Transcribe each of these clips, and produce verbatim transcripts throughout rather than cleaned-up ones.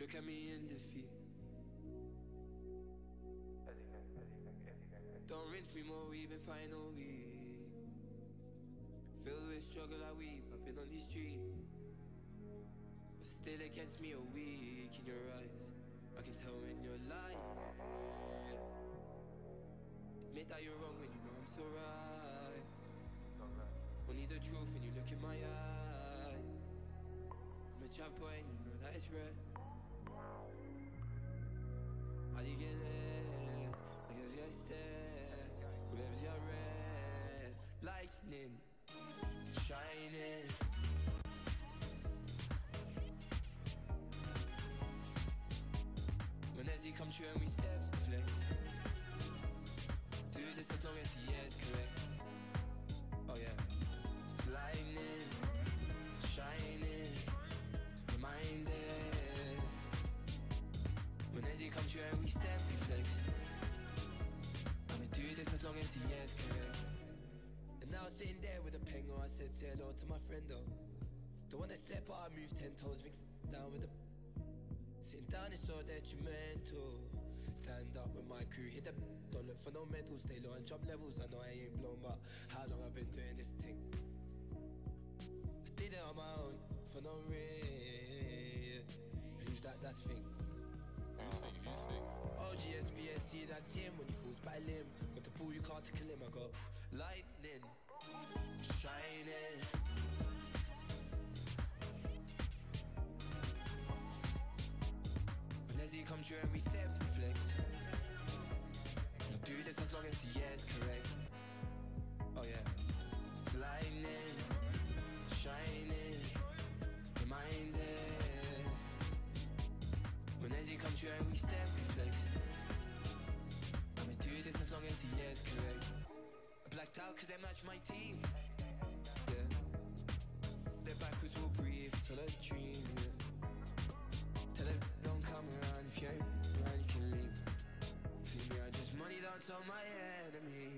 Look at me in defeat. Don't rinse me more, we've been fighting all week. Filled with struggle I weep, I've been on these streets. But still against me are weak in your eyes. I can tell when you're lying. Admit that you're wrong when you know I'm so right. Only the truth when you look in my eye. I'm a trap boy and you know that it's red. How do you get there? Like as you stare, wherever's your red. Lightning, shining. When as he come true and we step, flex. Do this as long as he is correct. Oh yeah. It's lightning, shining, reminded. When as he come true and we step, we flex. I'ma do this as long as he is correct. And now sitting there with a pengo, I said say hello to my friend though. The one that step out, I move ten toes, mixed down with the. Sitting down is so detrimental. Stand up with my crew, hit the. Don't look for no medals, stay low and jump levels. I know I ain't blown, but how long I've been doing this thing? I did it on my own, for no reason. Who's that, that's thing? Who's thing, who's thing? O G S B S C, that's him when he falls by limb. Got the ball, you can't kill him. I go lightning, shining. As he come true and we step, we flex. I'll do this as long as he is correct. Oh yeah. It's lightning, shining, reminded. When as he come true and we step, we flex. I'ma do this as long as he is correct. I blacked out cause they match my team. Yeah. Their backwards will breathe, it's all a dream, yeah. Tell them don't come around, if you ain't around you can leave. See me, I just money down to my enemy.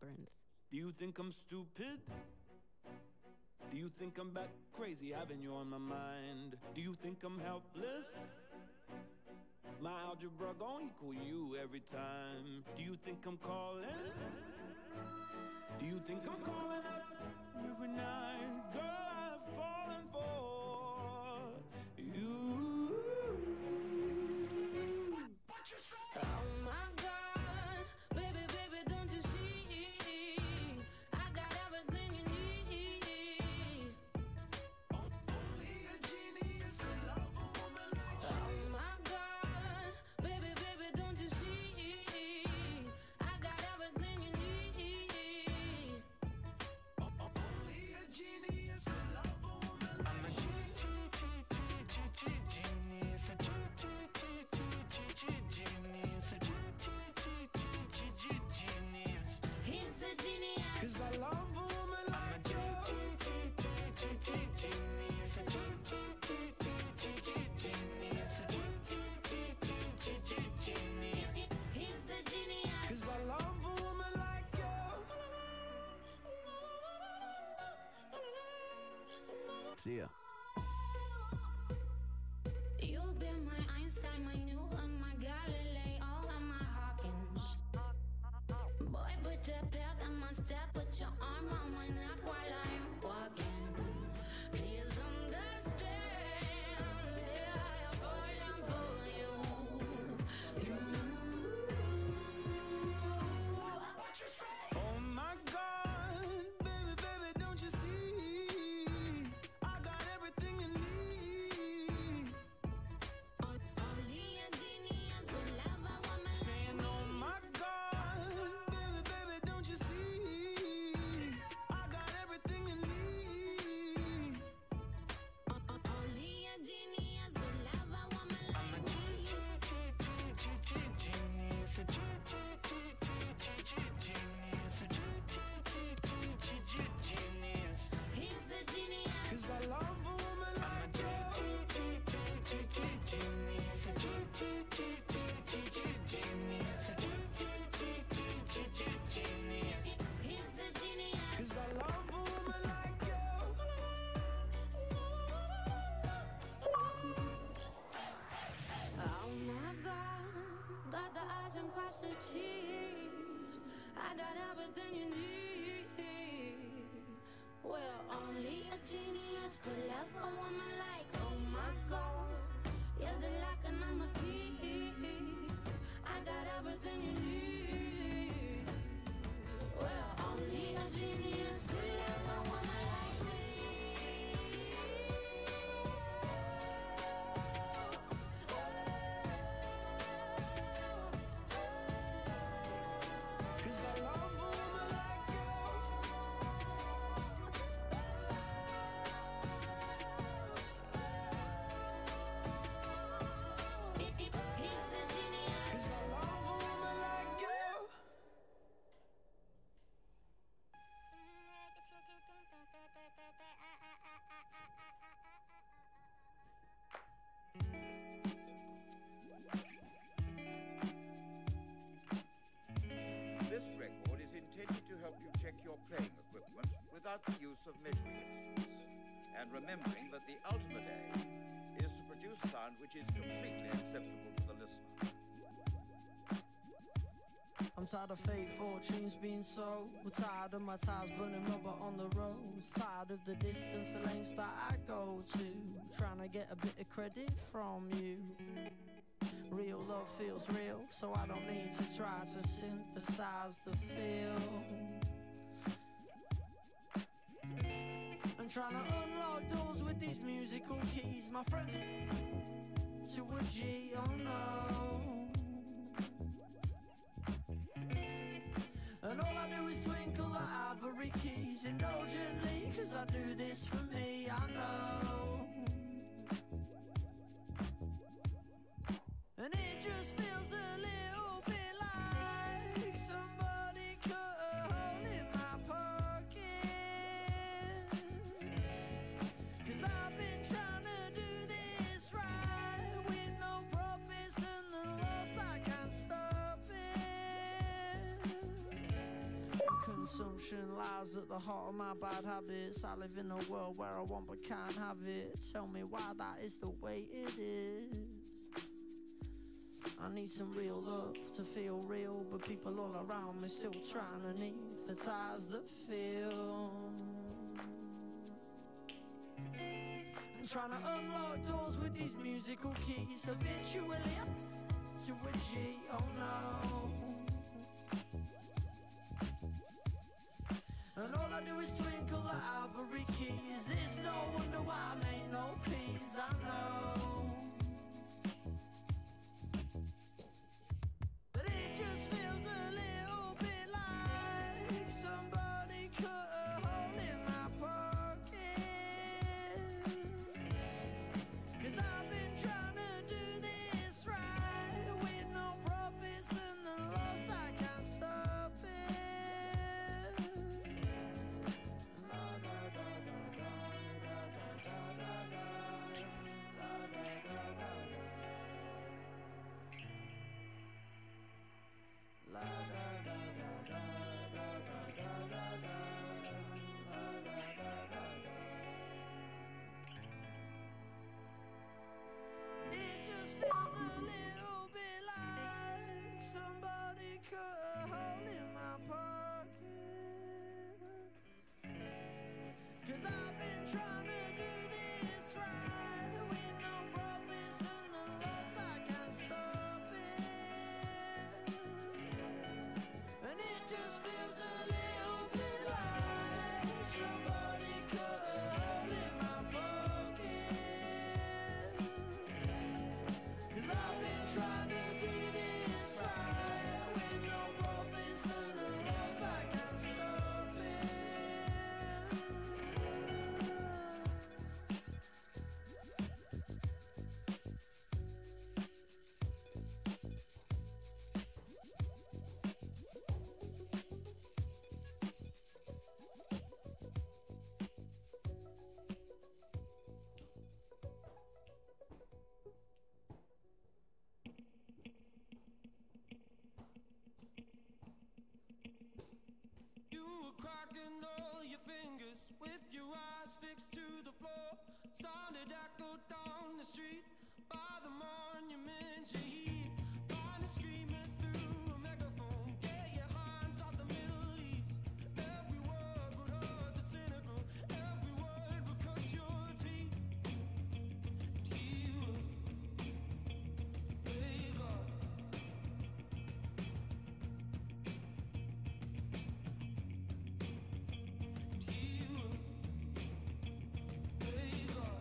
Labyrinth. Do you think I'm stupid? Do you think I'm back crazy having you on my mind? Do you think I'm helpless? My algebra gon' equal you every time. Do you think I'm calling? Do you think I'm calling up every night? Girl, I've fallen for you. What you say? Oh my God, baby, baby, don't you see? I got everything you need. Only a genius could love a woman like you. Oh my God, baby, baby, don't you see? I got everything you need. Only a genius could love a woman like you. He's a genius. 'Cause I love a woman like you. He's a genius. 'Cause I love a woman like you. See ya. You've been my Einstein, my Newton, my Galileo, and my Hawkins. Boy, put the pep in my step, put your arm around my neck while I'm walking. Please understand, yeah, I'm falling for you. You. What you say? Oh my God, baby, baby, don't you see? I got everything you need. Only a genius could love a woman like And me. oh my God, baby, baby, don't you see? I got everything you need. Only a genius could love a woman like me. He's a genius. 'Cause I love a woman like you. He's a genius. 'Cause I love a woman like you. Oh my God, dot the I's and cross the T's. I got everything you need. Well, only a genius could love a woman like, oh my God. You're the lock and I'm the key. I got everything you need. Well, only a genius could love a woman like me. 'Cause I love a woman like you. He's a genius. 'Cause I love a woman like you. This record is intended to help you check your playing equipment without the use of measuring instruments, and remembering that the ultimate aim is to produce sound which is completely acceptable to the listener. I'm tired of fake fortunes being sold. We're tired of my tires burning rubber on the roads. Tired of the distance, the lengths that I go to. Trying to get a bit of credit from you. Real love feels real, so I don't need to try to synthesize the feel. I'm trying to unlock doors with these musical keys. My friends to a G, oh no. And all I do is twinkle the ivory keys indulgently, 'cause I do this for me, I know. And it just feels a little bit like somebody cut a hole in my pocket. 'Cause I've been trying to do this right, with no profits and the loss, I can't stop it. lies at the heart of my bad habits. I live in a world where I want but can't have it. Tell me why that is the way it is. I need some real love to feel real, but people all around me still trying to need the ties that feel. I'm trying to unlock doors with these musical keys, habitually up to a G, oh no. And all I do is twinkle the ivory keys. It's no wonder why I make no peace, I know. But it just feels a little bit like somebody cut a hole in my pocket. 'Cause I've been trying to do this right, with no profits and the loss, I can't stop it. La da da da da da da da da da da da da. La da da da da da da da da da. La da da da da. It just feels a little bit like somebody cut a hole in my pocket. 'Cause I've been trying to do this right, with no profits and the loss, I can't stop it. And it just feels a little bit like somebody cut a hole in my pocket. 'Cause I've been trying to do this right, with no profits and the loss, I can't stop it. You were cracking all your fingers with your eyes fixed to the floor. Sounded echoed down the street by the monument you heed. Finally screaming through a megaphone, get your hands out the Middle East. Every word would hurt the cynical, every word would cut your teeth. He would play God. He would play God.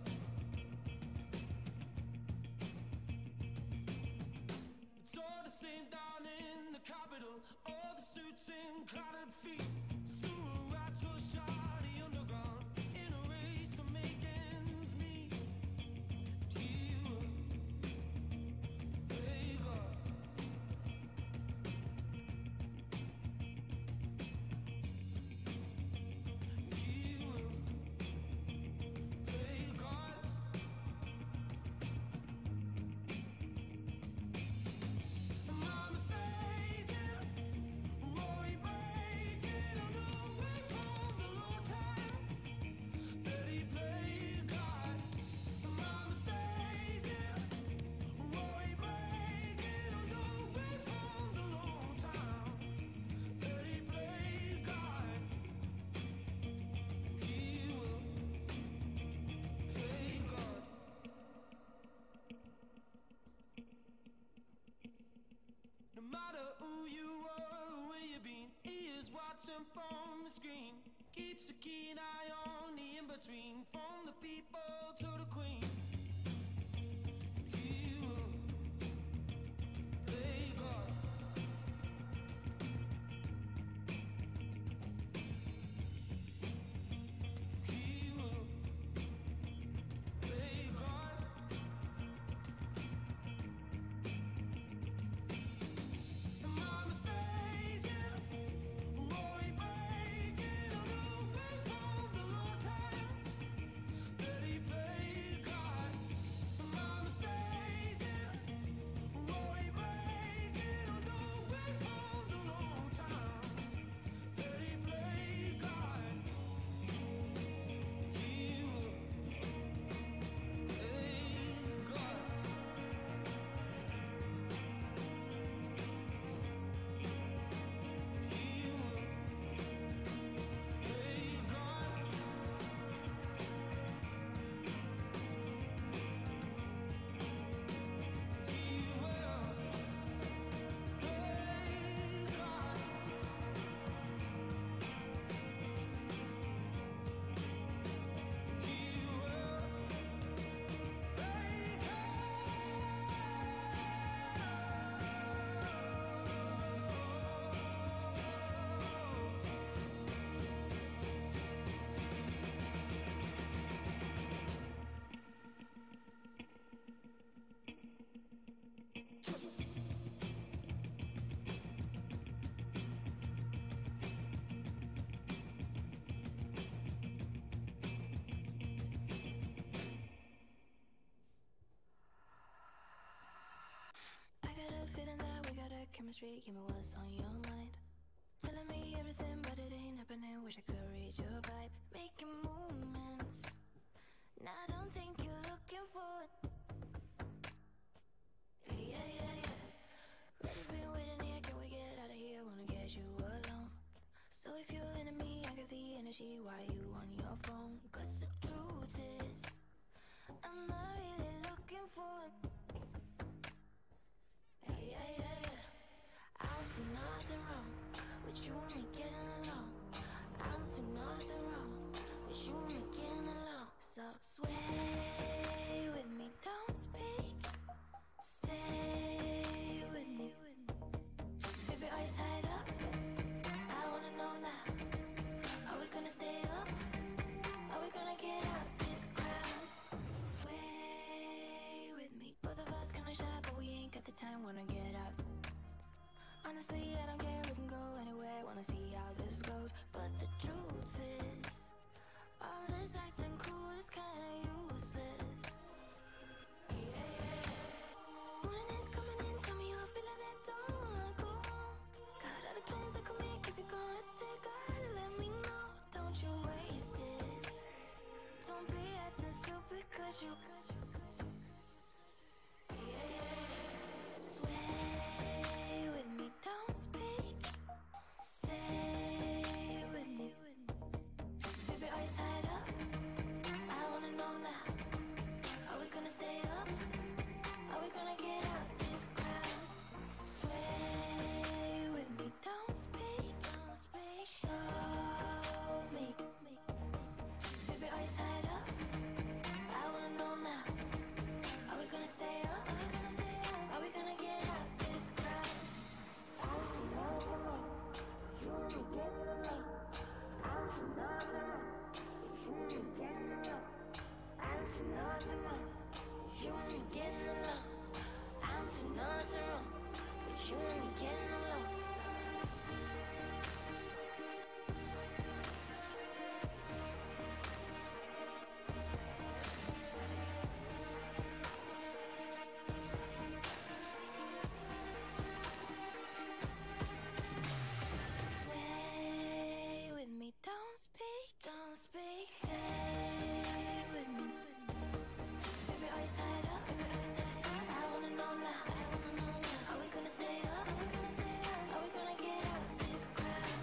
It's all the same down in the Capitol, all the suits and clouded feet. Sewer rats will shot the underground in a race to make ends meet. He would play God. He will play God. Am I mistaken? Were we breaking away from the long time that he played God? Am I mistaken? Were we breaking away from the long time that he played God? He will play God. No matter who you are or where you've been, he is watching from the screen. Keeps a keen eye on the in-between, from the people to the queen. He will play God. He will play God. Am I mistaken? Were we breaking away from the long time chemistry, give me what's on your mind. Telling me everything, but it ain't happening. Wish I could read your vibe. Making movements. Now I don't think you're looking for it. Yeah, yeah, yeah. Ready, been waiting here. Can we get out of here? Wanna get you alone. So if you're into me, I got the energy. Why you on your phone? Cause the truth is, I'm not really looking for it. Yeah, yeah, yeah, yeah. I don't see nothing wrong with you and me getting along. I don't see nothing wrong with you and me getting along. So sway with me, don't speak. Stay with me. Baby, are you tied up? I wanna know now. Are we gonna stay up? Are we gonna get out this crowd? Sway with me. Both of us kinda shy, but we ain't got the time, wanna get out. Honestly, I don't care, we can go anywhere. Wanna see how this goes. But the truth is, all this acting cool is kinda useless. Yeah, yeah. Morning is coming in, tell me you're feeling it, don't wanna go. Got other plans I could make if you're gonna stay. Gotta let me know, don't you waste it. Don't be acting stupid, cause you yeah, yeah. Sway with me, don't speak. Stay with me. Baby, are you tied up? I wanna know now. Are we gonna stay up? Are we gonna get out this crowd? Sway with me, don't speak. Don't speak. Show me. Baby, are you tied up? I wanna know now. Are we gonna stay up? Are we gonna get out this crowd? I don't know. You wanna get along. I don't know. You wanna get along. I don't know. You wanna get along. I don't see nothing wrong. But you wanna get along. Sway with me, don't speak, don't speak. Stay with me. Baby, are you tied up? I wanna know now. Are we gonna stay up? Are we gonna get out this crowd?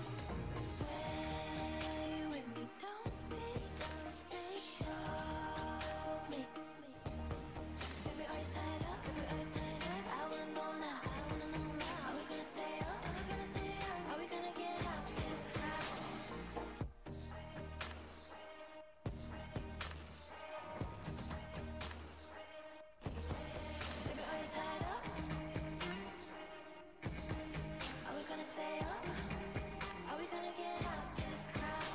Sway with me, don't speak, don't speak. Show me. Baby, are you tied up? I wanna know now. Are we gonna stay up? Are we gonna get out this crowd? Baby, are you tied up? Are we gonna stay up? Are we gonna get out this crowd?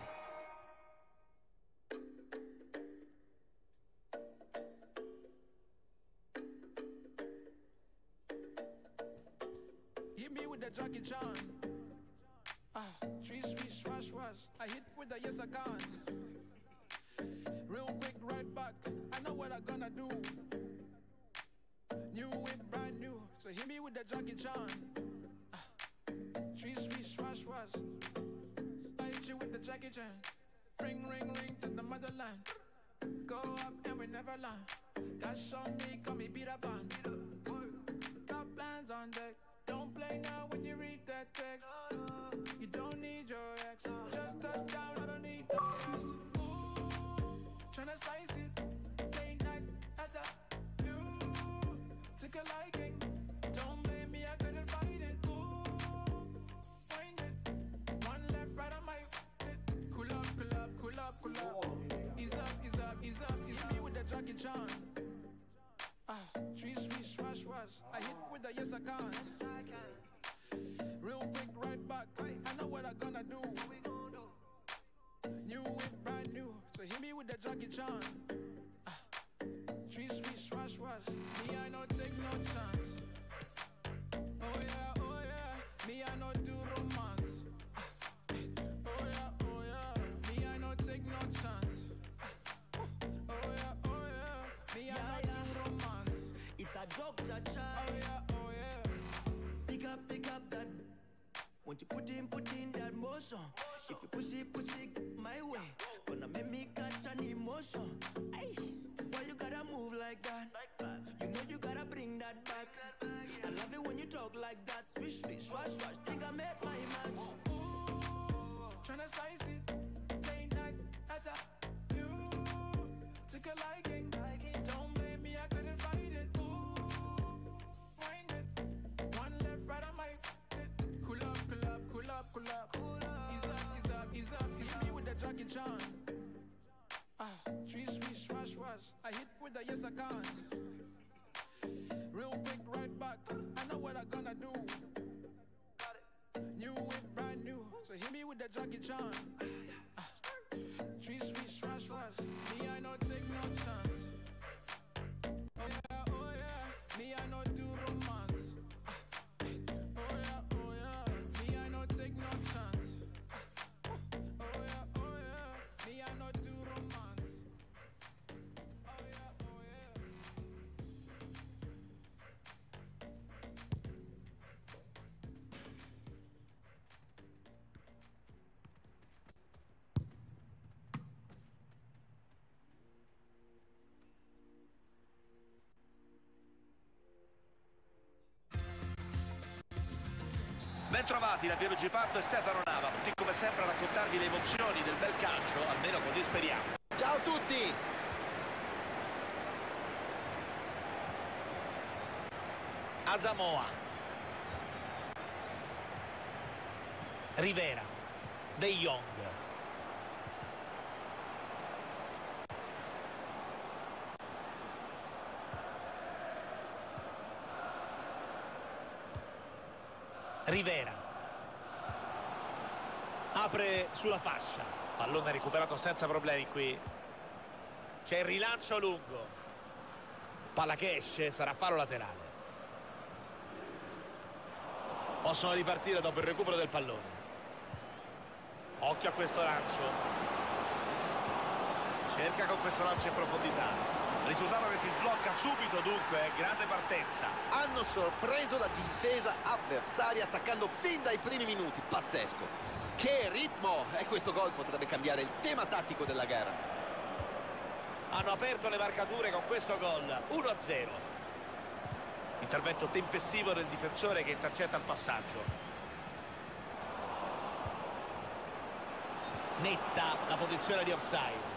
Hit me with the Jackie Chan. Ah, three sweet swash wash. I hit with the yes I can. Real quick, right back. I know what I gonna do. New whip, brand new. So hit me with the Jackie Chan. Ah, three sweet swash wash. I hit you with the Jackie Chan. Ring, ring, ring to the motherland. Go up and we never land. Cash on me, call me Peter Pan. Got plans on deck. Don't play now when you read that text. You don't need your ex. Just touch down, I don't need the rest. Ooh, tryna slice it. Late night at the view. Took a liking. Don't blame me, I couldn't fight it. Ooh, find it. One left, right on my it. Cool up, cool up, cool up, cool up. Ease up, ease up, ease up. Ease me with the Jackie Chan. Ah, three sweet swash wash. I hit with the yes I can. Real quick, right back. I know what I gonna do. New whip, brand new. So hit me with the Jackie Chan. Ah, three sweet swash wash. Me I no take no chance. Oh yeah, oh yeah. Me I no do romance. Ah, oh yeah, oh yeah. Me I no take no chance. Ah, oh yeah, oh yeah. Me I no do romance. It's a Doctor Chai. Oh yeah, oh yeah. Pick up Won't you put in, put in that motion? If you push it, push it my way. Gonna make me catch an emotion. Ay, why you gotta move like that? You know you gotta bring that back. I love it when you talk like that. Swish, swish, swash, swash. Think I made my match. Ooh, tryna slice it. Plain like that's a you. Took a liking. Don't blame me, I couldn't fight it. Ooh, wind it. One left, right, I might. Cool up, cool up, cool up, cool up. Ease up, ease up, ease up. Hit me with the Jackie Chan. Ah, swish, swish, swash, swash. I hit with the yes I can. Real quick, right back. I know what I'm gonna do. New whip, brand new. So hit me with the Jackie Chan. Ah, swish, swish, swash, swash. Me, I no take no chance. Oh yeah, oh yeah. Me, I no do romance. Ah, oh yeah, oh yeah. Me, I no take no chance. Ah, oh yeah, oh yeah. Me, I no do romance. Oh yeah, oh yeah. Bentrovati da Piero Gipardo e Stefano Nava, tutti come sempre a raccontarvi le emozioni del bel calcio, almeno così speriamo. Ciao a tutti! Asamoah, Rivera, De Jong, Rivera apre sulla fascia, pallone recuperato senza problemi qui, c'è il rilancio lungo, palla che esce, sarà fallo laterale. Possono ripartire dopo il recupero del pallone. Occhio a questo lancio, cerca con questo lancio in profondità. Risultato che si sblocca subito, dunque grande partenza. Hanno sorpreso la difesa avversaria attaccando fin dai primi minuti, pazzesco. Che ritmo! E questo gol potrebbe cambiare il tema tattico della gara. Hanno aperto le marcature con questo gol, uno a zero. Intervento tempestivo del difensore che intercetta il passaggio. Netta la posizione di offside.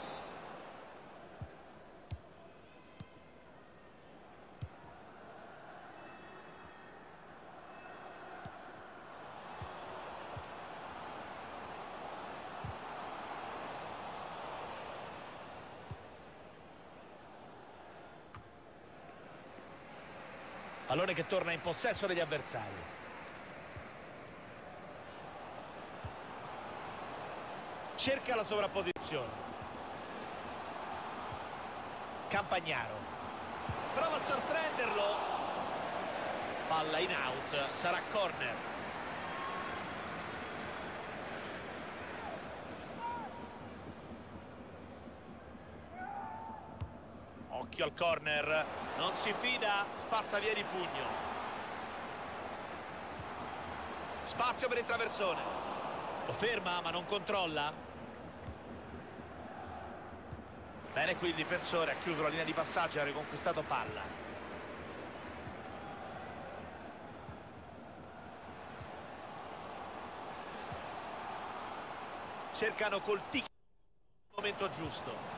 Pallone che torna in possesso degli avversari. Cerca la sovrapposizione. Campagnaro. Prova a sorprenderlo. Palla in out, sarà corner. Occhio al corner, non si fida, spazza via di pugno. Spazio per il traversone. Lo ferma ma non controlla. Bene qui il difensore, ha chiuso la linea di passaggio e ha riconquistato palla. Cercano col tic il momento giusto.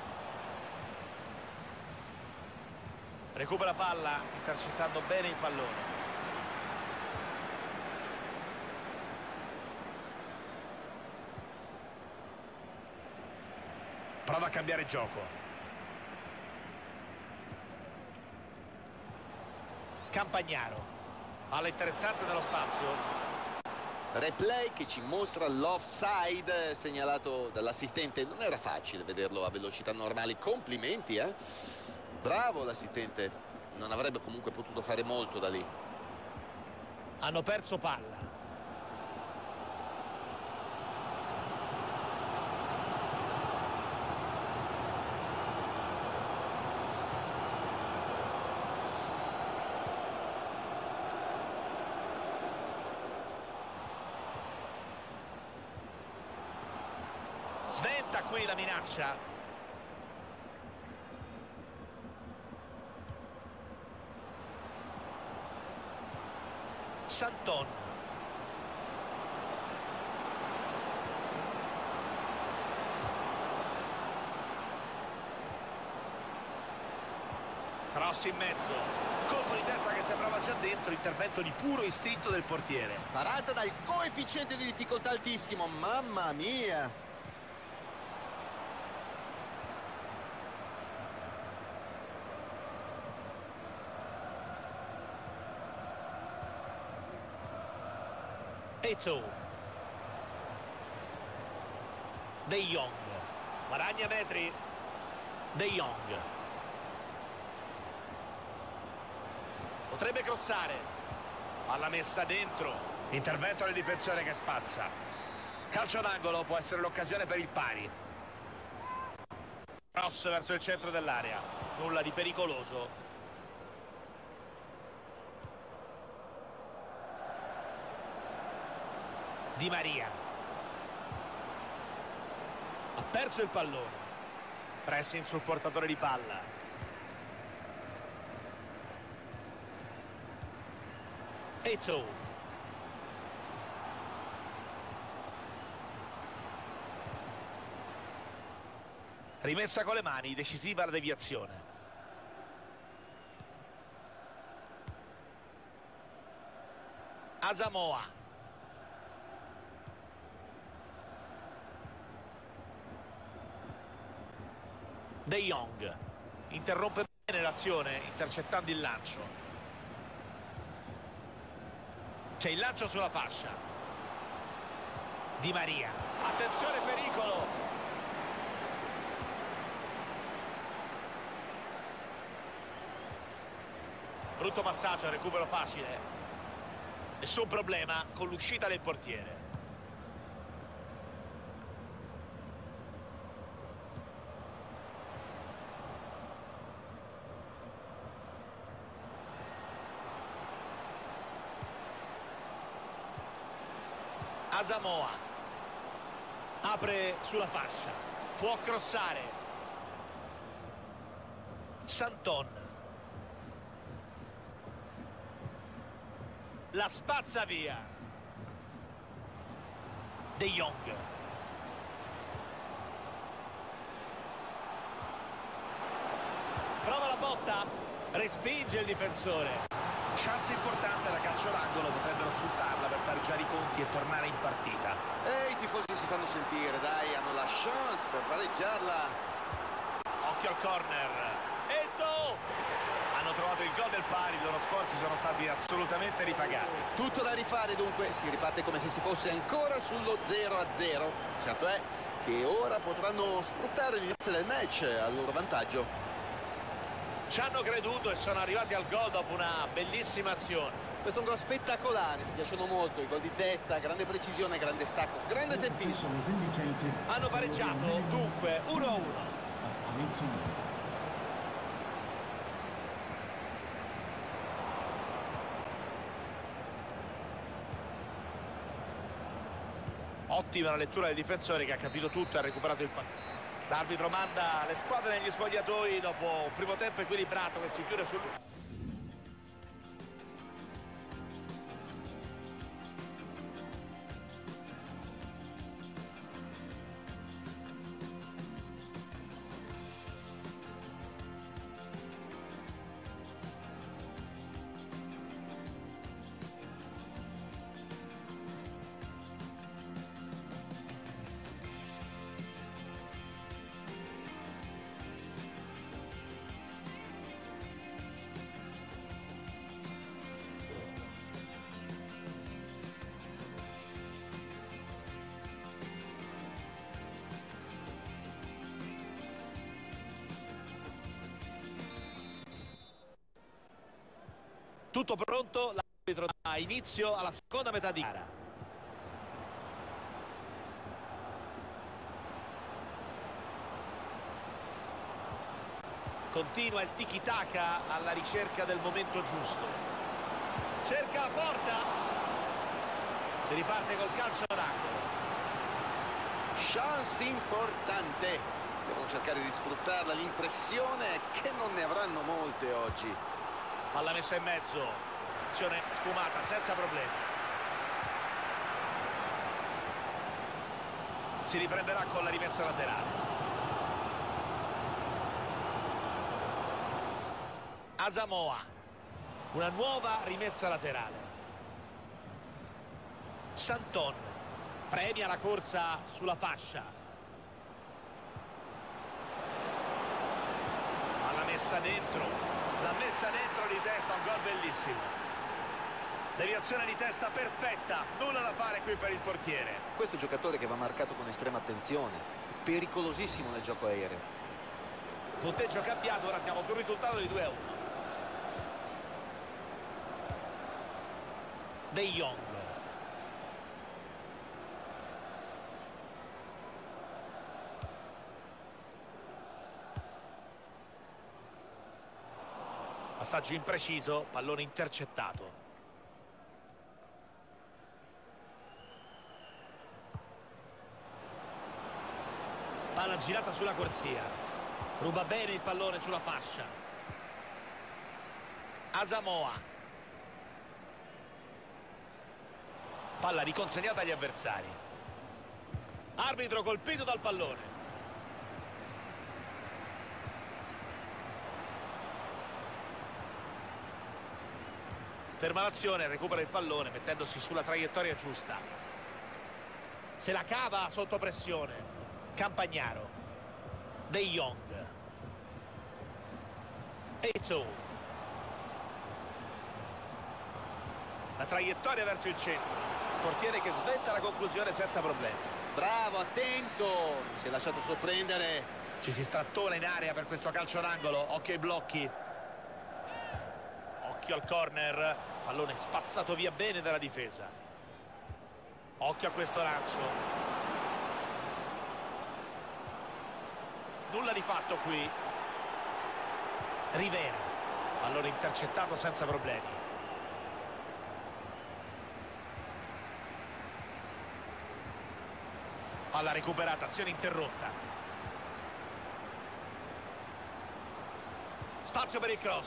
Recupera palla, intercettando bene il pallone. Prova a cambiare gioco. Campagnaro. Palla interessante nello spazio. Replay che ci mostra l'offside segnalato dall'assistente. Non era facile vederlo a velocità normali. Complimenti, eh? Bravo l'assistente, non avrebbe comunque potuto fare molto da lì. Hanno perso palla. Sventa qui la minaccia. Santon. Cross in mezzo. Colpo di testa che sembrava già dentro, intervento di puro istinto del portiere. Parata dal coefficiente di difficoltà altissimo, mamma mia. Eto'o. De Jong. Guadagna metri. De Jong. Potrebbe crossare. Palla messa dentro. Intervento del difensore che spazza. Calcio d'angolo, può essere l'occasione per il pari. Cross verso il centro dell'area. Nulla di pericoloso. Di Maria. Ha perso il pallone. Pressing sul portatore di palla. Eto'o. Rimessa con le mani, decisiva la deviazione. Asamoah. De Jong interrompe bene l'azione intercettando il lancio. C'è il lancio sulla fascia. Di Maria. Attenzione, pericolo. Brutto passaggio, recupero facile. Nessun problema con l'uscita del portiere. Asamoah apre sulla fascia, può crossare. Santon la spazza via. De Jong. Prova la botta, respinge il difensore. Chance importante da calcio d'angolo, potrebbero sfruttarla per pareggiare i conti e tornare in partita. E i tifosi si fanno sentire, dai, hanno la chance per pareggiarla. Occhio al corner. Eto'o! Hanno trovato il gol del pari, i loro sforzi sono stati assolutamente ripagati. Tutto da rifare dunque, si riparte come se si fosse ancora sullo zero a zero. Certo è che ora potranno sfruttare l'inizio del match al loro vantaggio. Ci hanno creduto e sono arrivati al gol dopo una bellissima azione. Questo è un gol spettacolare, mi piacciono molto i gol di testa, grande precisione, grande stacco, grande tempismo. Hanno pareggiato dunque uno a uno. Ottima la lettura del difensore che ha capito tutto e ha recuperato il pallone. L'arbitro manda le squadre negli spogliatoi dopo un primo tempo equilibrato che si chiude sul... Tutto pronto, l'arbitro dà inizio alla seconda metà di gara. Continua il tiki-taka alla ricerca del momento giusto. Cerca la porta. Si riparte col calcio d'angolo. chance importante, devono cercare di sfruttarla. L'impressione è che non ne avranno molte oggi. Palla messa in mezzo, azione sfumata senza problemi. Si riprenderà con la rimessa laterale. Asamoah, una nuova rimessa laterale. Santon premia la corsa sulla fascia. Palla messa dentro, la messa dentro di testa, un gol bellissimo. Deviazione di testa perfetta, nulla da fare qui per il portiere. Questo giocatore che va marcato con estrema attenzione, pericolosissimo nel gioco aereo. Punteggio cambiato, ora siamo sul risultato di due a uno. De Jong. Passaggio impreciso, pallone intercettato. Palla girata sulla corsia. Ruba bene il pallone sulla fascia. Asamoah. Palla riconsegnata agli avversari. Arbitro colpito dal pallone. Ferma l'azione, recupera il pallone mettendosi sulla traiettoria giusta. Se la cava sotto pressione. Campagnaro. De Jong. Eto'o. La traiettoria verso il centro. Portiere che svetta la conclusione senza problemi. Bravo, attento, si è lasciato sorprendere. Ci si strattona in area per questo calcio d'angolo. Occhio ai blocchi. Occhio al corner. Pallone spazzato via bene dalla difesa. Occhio a questo lancio. Nulla di fatto qui. Rivera. Pallone intercettato senza problemi. Palla recuperata, azione interrotta. Spazio per il cross.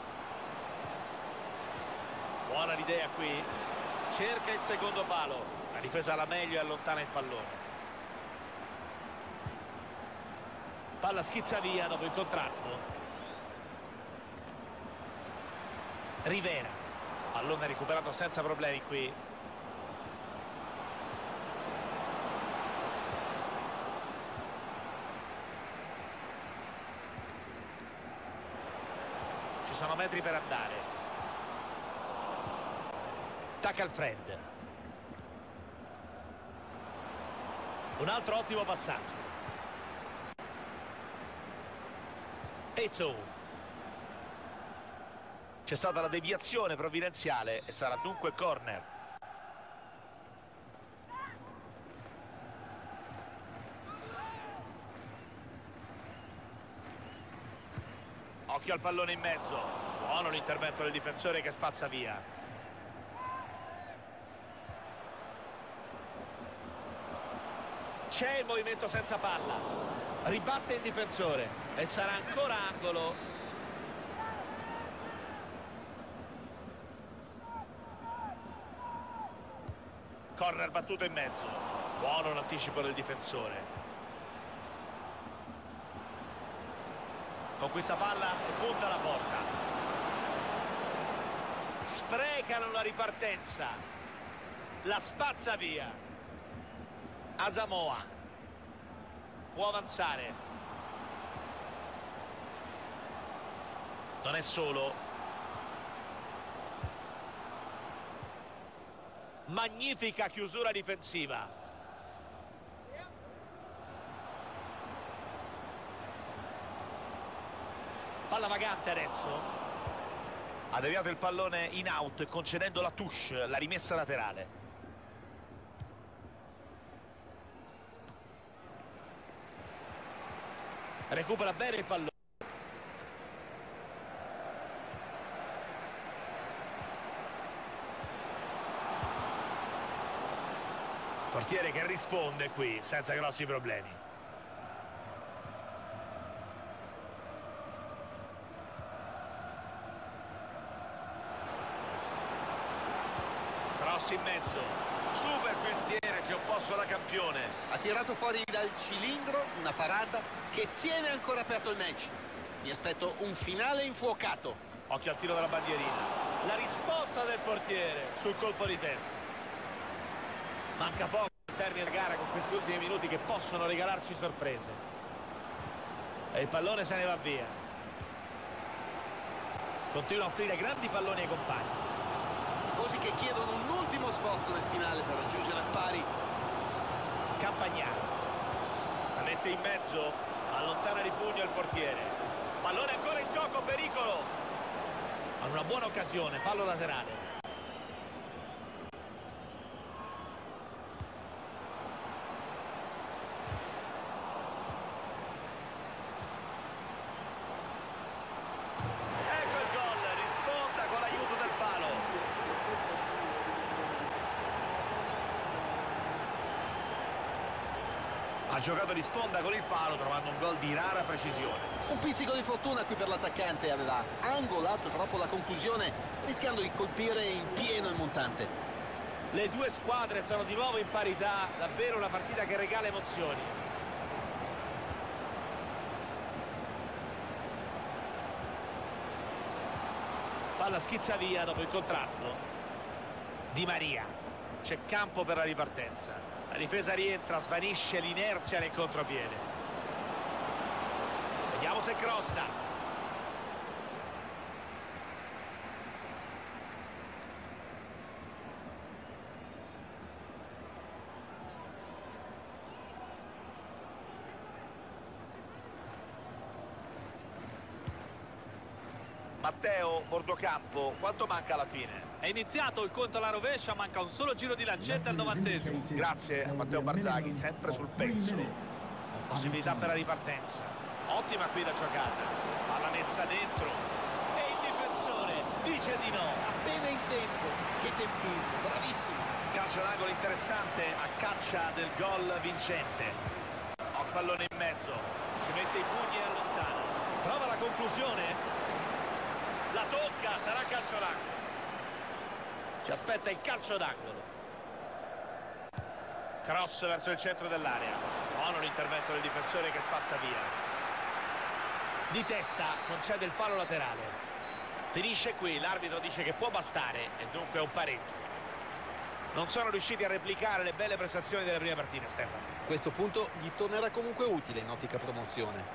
Buona l'idea qui. Cerca il secondo palo. La difesa alla meglio e allontana il pallone. Palla schizza via dopo il contrasto. Rivera. Pallone recuperato senza problemi qui. Sono metri per andare. Tacca al Fred. Un altro ottimo passaggio. Eto'o. C'è stata la deviazione provvidenziale e sarà dunque corner. Occhio al pallone in mezzo. Buono l'intervento del difensore che spazza via. C'è il movimento senza palla. Ribatte il difensore e sarà ancora angolo. Corner battuto in mezzo. Buono l'anticipo del difensore. Conquista palla e punta alla porta. Sprecano la ripartenza. La spazza via. Asamoah. Può avanzare. Non è solo. Magnifica chiusura difensiva. Palla vagante adesso. Ha deviato il pallone in out concedendo la touche, la rimessa laterale. Recupera bene il pallone. Portiere che risponde qui senza grossi problemi. Cross in mezzo. Super portiere, si è opposto alla campione. Ha tirato fuori dal cilindro una parata che tiene ancora aperto il match. Mi aspetto un finale infuocato. Occhio al tiro della bandierina. La risposta del portiere sul colpo di testa. Manca poco al termine della gara con questi ultimi minuti che possono regalarci sorprese. E il pallone se ne va via. Continua a offrire grandi palloni ai compagni. Così che chiedono un ultimo sforzo nel finale per raggiungere al pari. Campagnaro. La mette in mezzo. Allontana di pugno il portiere. Pallone ancora in gioco, pericolo. Ha una buona occasione, fallo laterale. Ecco il gol, risponda con l'aiuto del palo. Ha giocato di sponda con il palo trovando un gol di rara precisione. Un pizzico di fortuna qui per l'attaccante, aveva angolato troppo la conclusione rischiando di colpire in pieno il montante. Le due squadre sono di nuovo in parità, davvero una partita che regala emozioni. Palla schizza via dopo il contrasto. Di Maria, c'è campo per la ripartenza. La difesa rientra, svanisce l'inerzia nel contropiede. Vediamo se crossa. Matteo, bordocampo, quanto manca alla fine? È iniziato il conto alla rovescia, manca un solo giro di lancetta al novantesimo. Grazie a Matteo Barzaghi, sempre sul pezzo. Possibilità per la ripartenza. Ottima qui la giocata. Palla messa dentro. E il difensore dice di no. Appena in tempo. Che tempismo, bravissimo. Calcio d'angolo interessante a caccia del gol vincente. Ho pallone in mezzo. Ci mette i pugni e allontana. Prova la conclusione. La tocca, sarà calcio d'angolo. Ci aspetta il calcio d'angolo. Cross verso il centro dell'area. Buono l'intervento del difensore che spazza via. Di testa concede il fallo laterale. Finisce qui, l'arbitro dice che può bastare e dunque è un pareggio. Non sono riusciti a replicare le belle prestazioni delle prime partite, Stefano. A questo punto gli tornerà comunque utile in ottica promozione.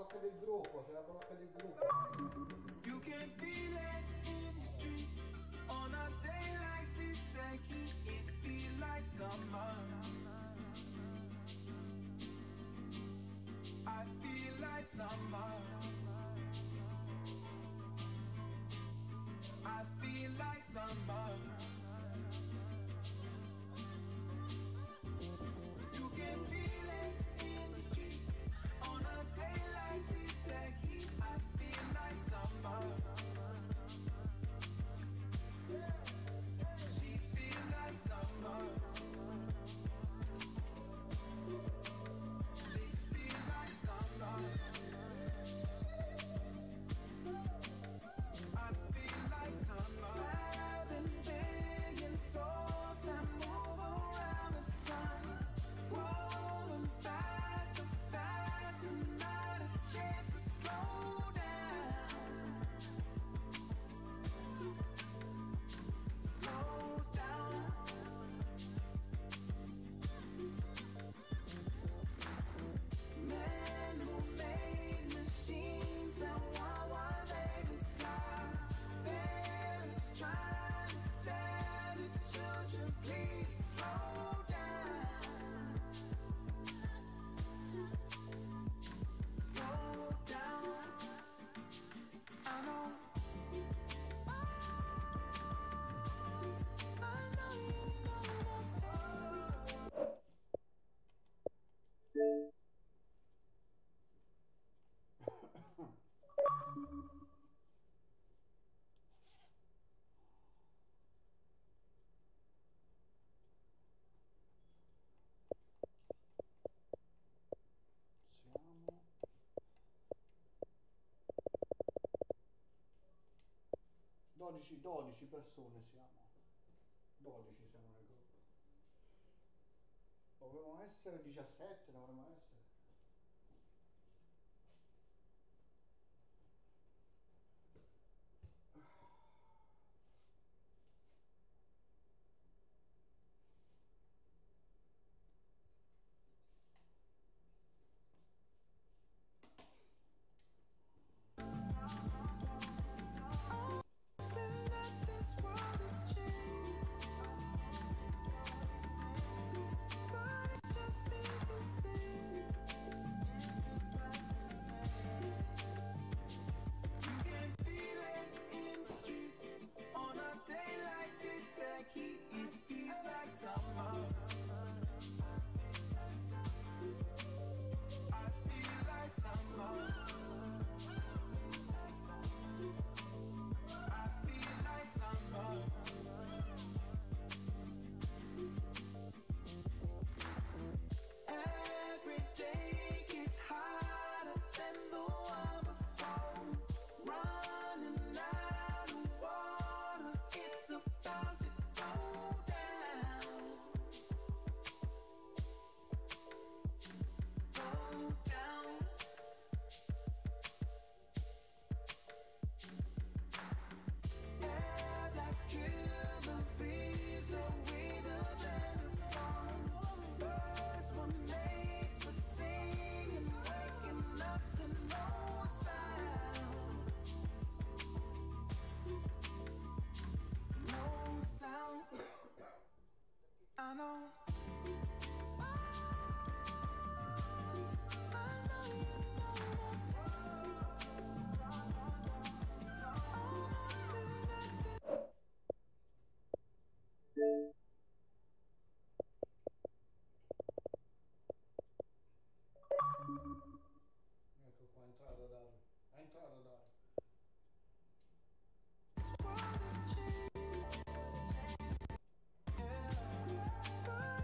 blocca del gruppo, se la blocca del gruppo. You can feel it in the streets on a day like this. The heat, it feel like summer. I feel like summer. I feel like summer. You can feel it in the streets on a day like this. The heat, I feel like summer. She feel like summer. This feel like summer. I feel like summer. Seven billion souls that move around the sun, rolling faster, faster, not a chance to slow down. Slow down. Men who made machines that want what they desire. Parents trying to tell the children, please slow down. Slow down. I know. I know you know that. Siamo dodici, dodici persone siamo. dodici siamo nel gruppo. Dovremmo essere diciassette, dovremmo essere. Every day gets harder than the one before. Running out of water, it's about to go down. Go down. Air that kill the bees, the we depend upon. Birds were made for singing, waking up to no sound. No sound. I know. I know you Ecco qua, è entrato Dario. È entrato Dario. know.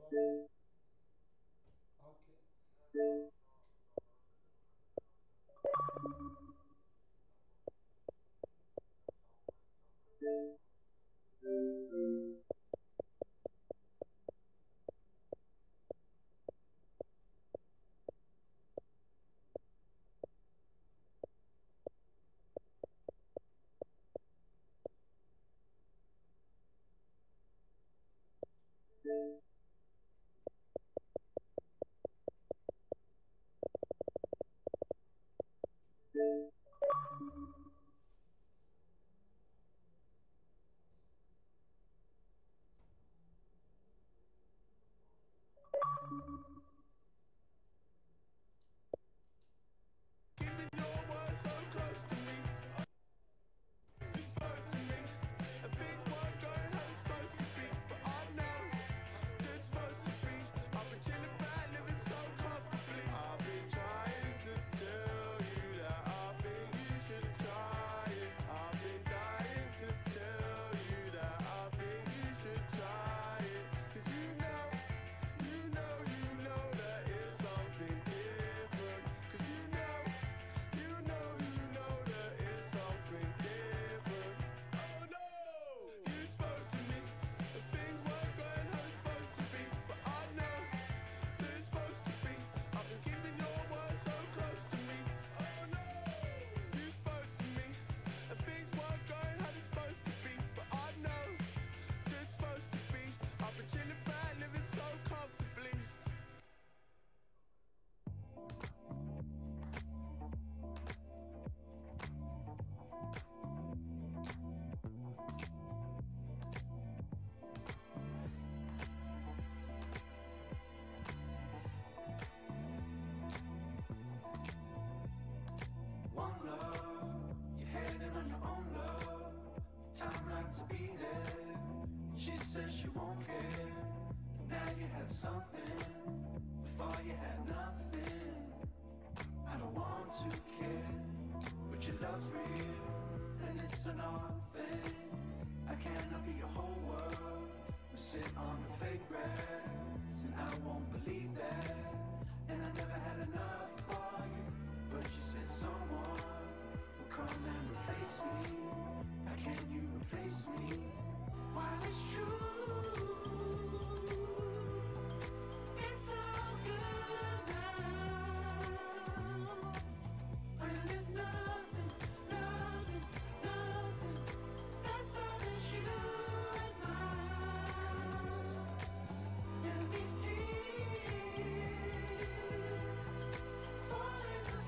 said she won't care. Now you had something, before you had nothing. I don't want to care, but your love's real, and it's an odd thing. I cannot be your whole world, but sit on the fake grass, and I won't believe that. And I never had enough for you, but you said someone will come and replace me. How can you replace me? While it's true, it's all good now. When there's nothing, nothing, nothing, that's all that you and mine. And these tears fall in the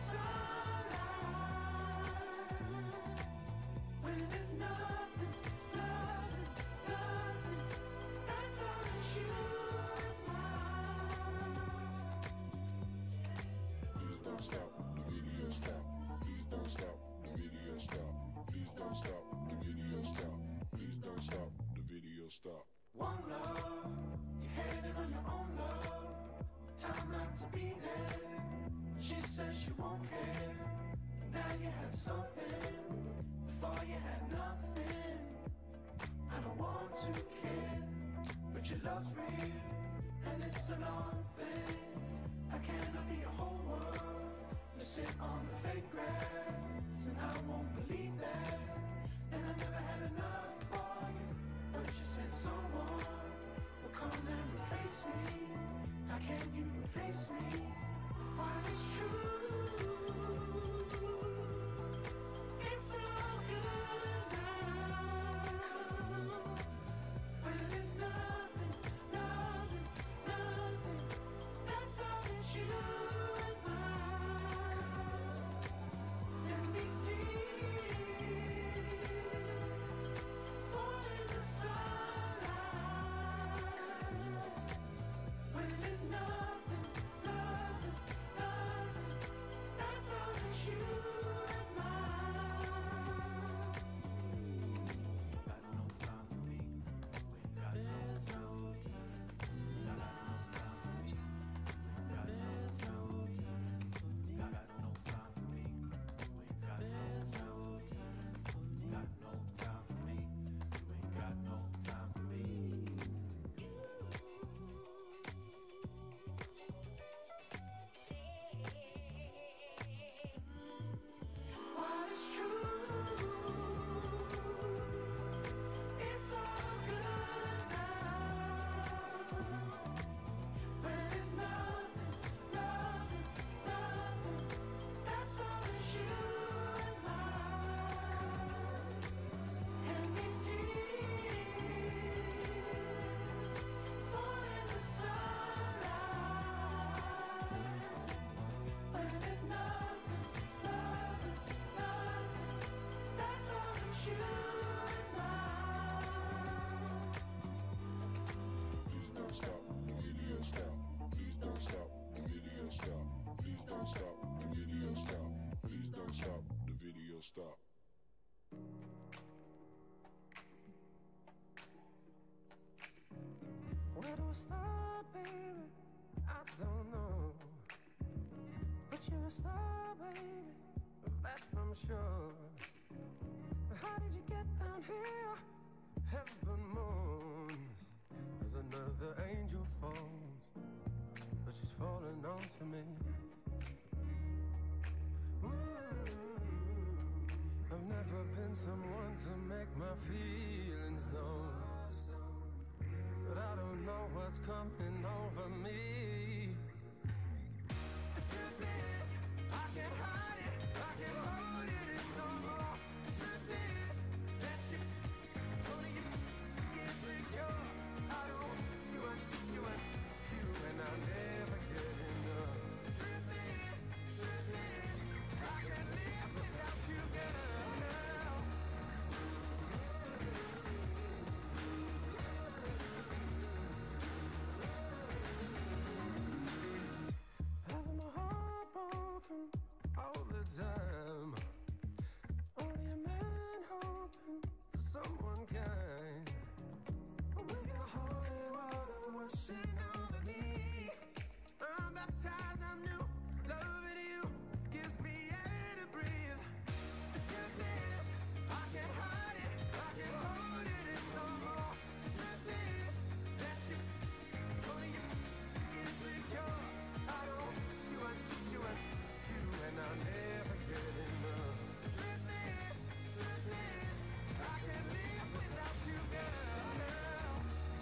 sunlight. When there's nothing, nothing, nothing, that's all that you and mine. Please don't stop the video, stop. Please don't stop the video, stop. Please don't stop the video, stop. Please don't stop the video, stop. One love, you're headed on your own love. Time not to be there. She says she won't care. Now you had something, before you had nothing. I don't want to care, but your love's real, and it's an odd thing. I cannot be your whole world, but sit on the fake grass, and I won't believe that. And I never had enough for you, but you said someone will come and replace me. How can you replace me? While it's true, it's all good now. When there's nothing, nothing, nothing, that's all that you and mine. And these tears fall in the sunlight. stop. Where do I start, baby? I don't know. But you're a star, baby, that I'm sure. How did you get down here? Heaven moans as another angel falls, but she's falling onto me. Ooh, I've never been someone to make my feelings known, but I don't know what's coming over me. The truth is, I can't hide it, I can't hold it anymore. The truth is that you only you is secure. I don't, you and you and you and I'll never get enough. The truth is, truth is, I can't live without you, girl. Having my heart broken all the time. Only a man hoping for someone kind. With your holy water washing over me, I'm baptized, I'm new. Loving you gives me air to breathe. The truth is, I can't hide it, I can't hold it anymore. The truth is that you, only you is secure. I don't, you and you and you and I'll never get enough. The truth is, truth is, I can't live without you, girl.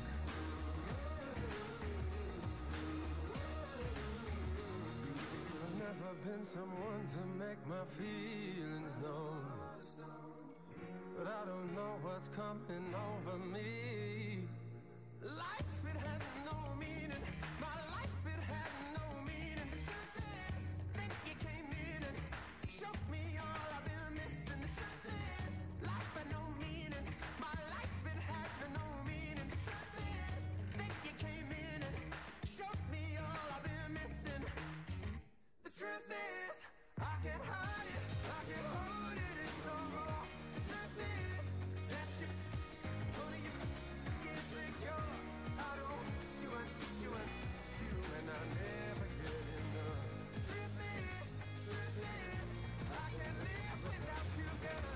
I've never been someone to make my feelings known, but I don't know what's coming over me. Life, it had no meaning. My life, it had no meaning. The truth is, then you came in and showed me all I've been missing. The truth is, life had no meaning. My life, it had no meaning. The truth is, then you came in and showed me all I've been missing. The truth is, I can't hide it, I can't hold it anymore. The truth is that you, only you is secure. I don't, you and you and you and I'll never get enough. The truth is, truth is, I can't live without you, girl.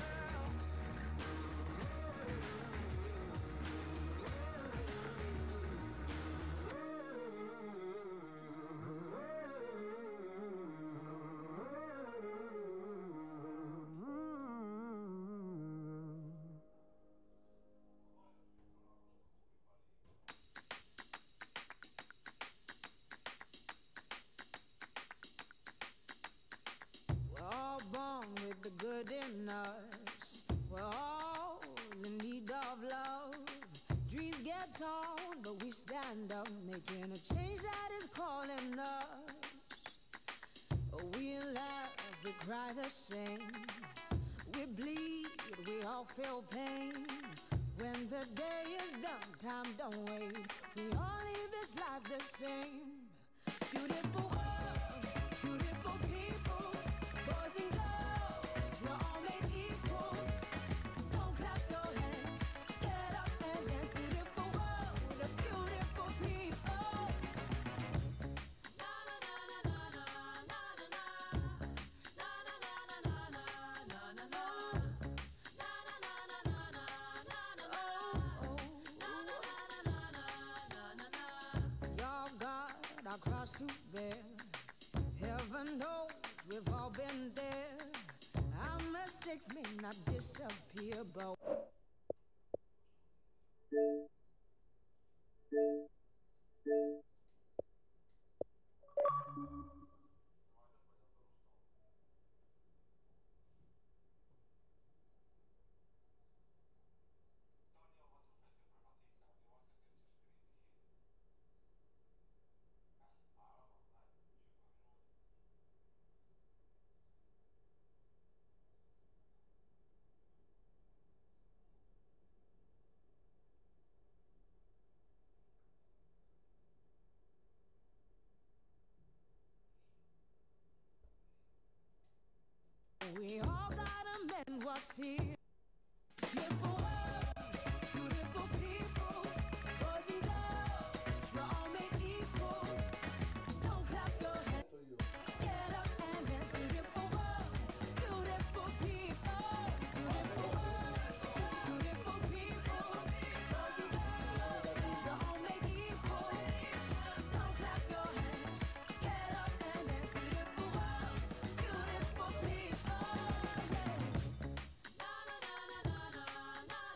We're all born with the good in us. We're all in need of love. Dreams get torn, but we stand up, making a change that is calling us. We laugh, we cry the same. We bleed, we all feel pain. When the day is done, time don't wait. We all live this life the same. Beautiful world, beautiful people, boys and girls, we're all made equal. So clap your hands, get up and dance. Beautiful world, with a beautiful people. Na na na na na na na na na na na na na na na na. Na na na na na na na na na. Na na na na na na na na. Your God, our cross to bear. Heaven knows we've all been there. Our mistakes may not disappear, but what's here. Beautiful world, beautiful people, boys and girls, we're all made equal. So clap your hands, get up and dance. Beautiful world, beautiful people, beautiful world, beautiful people, boys and girls, we're all made equal. So clap your hands, get up and dance. Beautiful world, beautiful people. La la la la la la.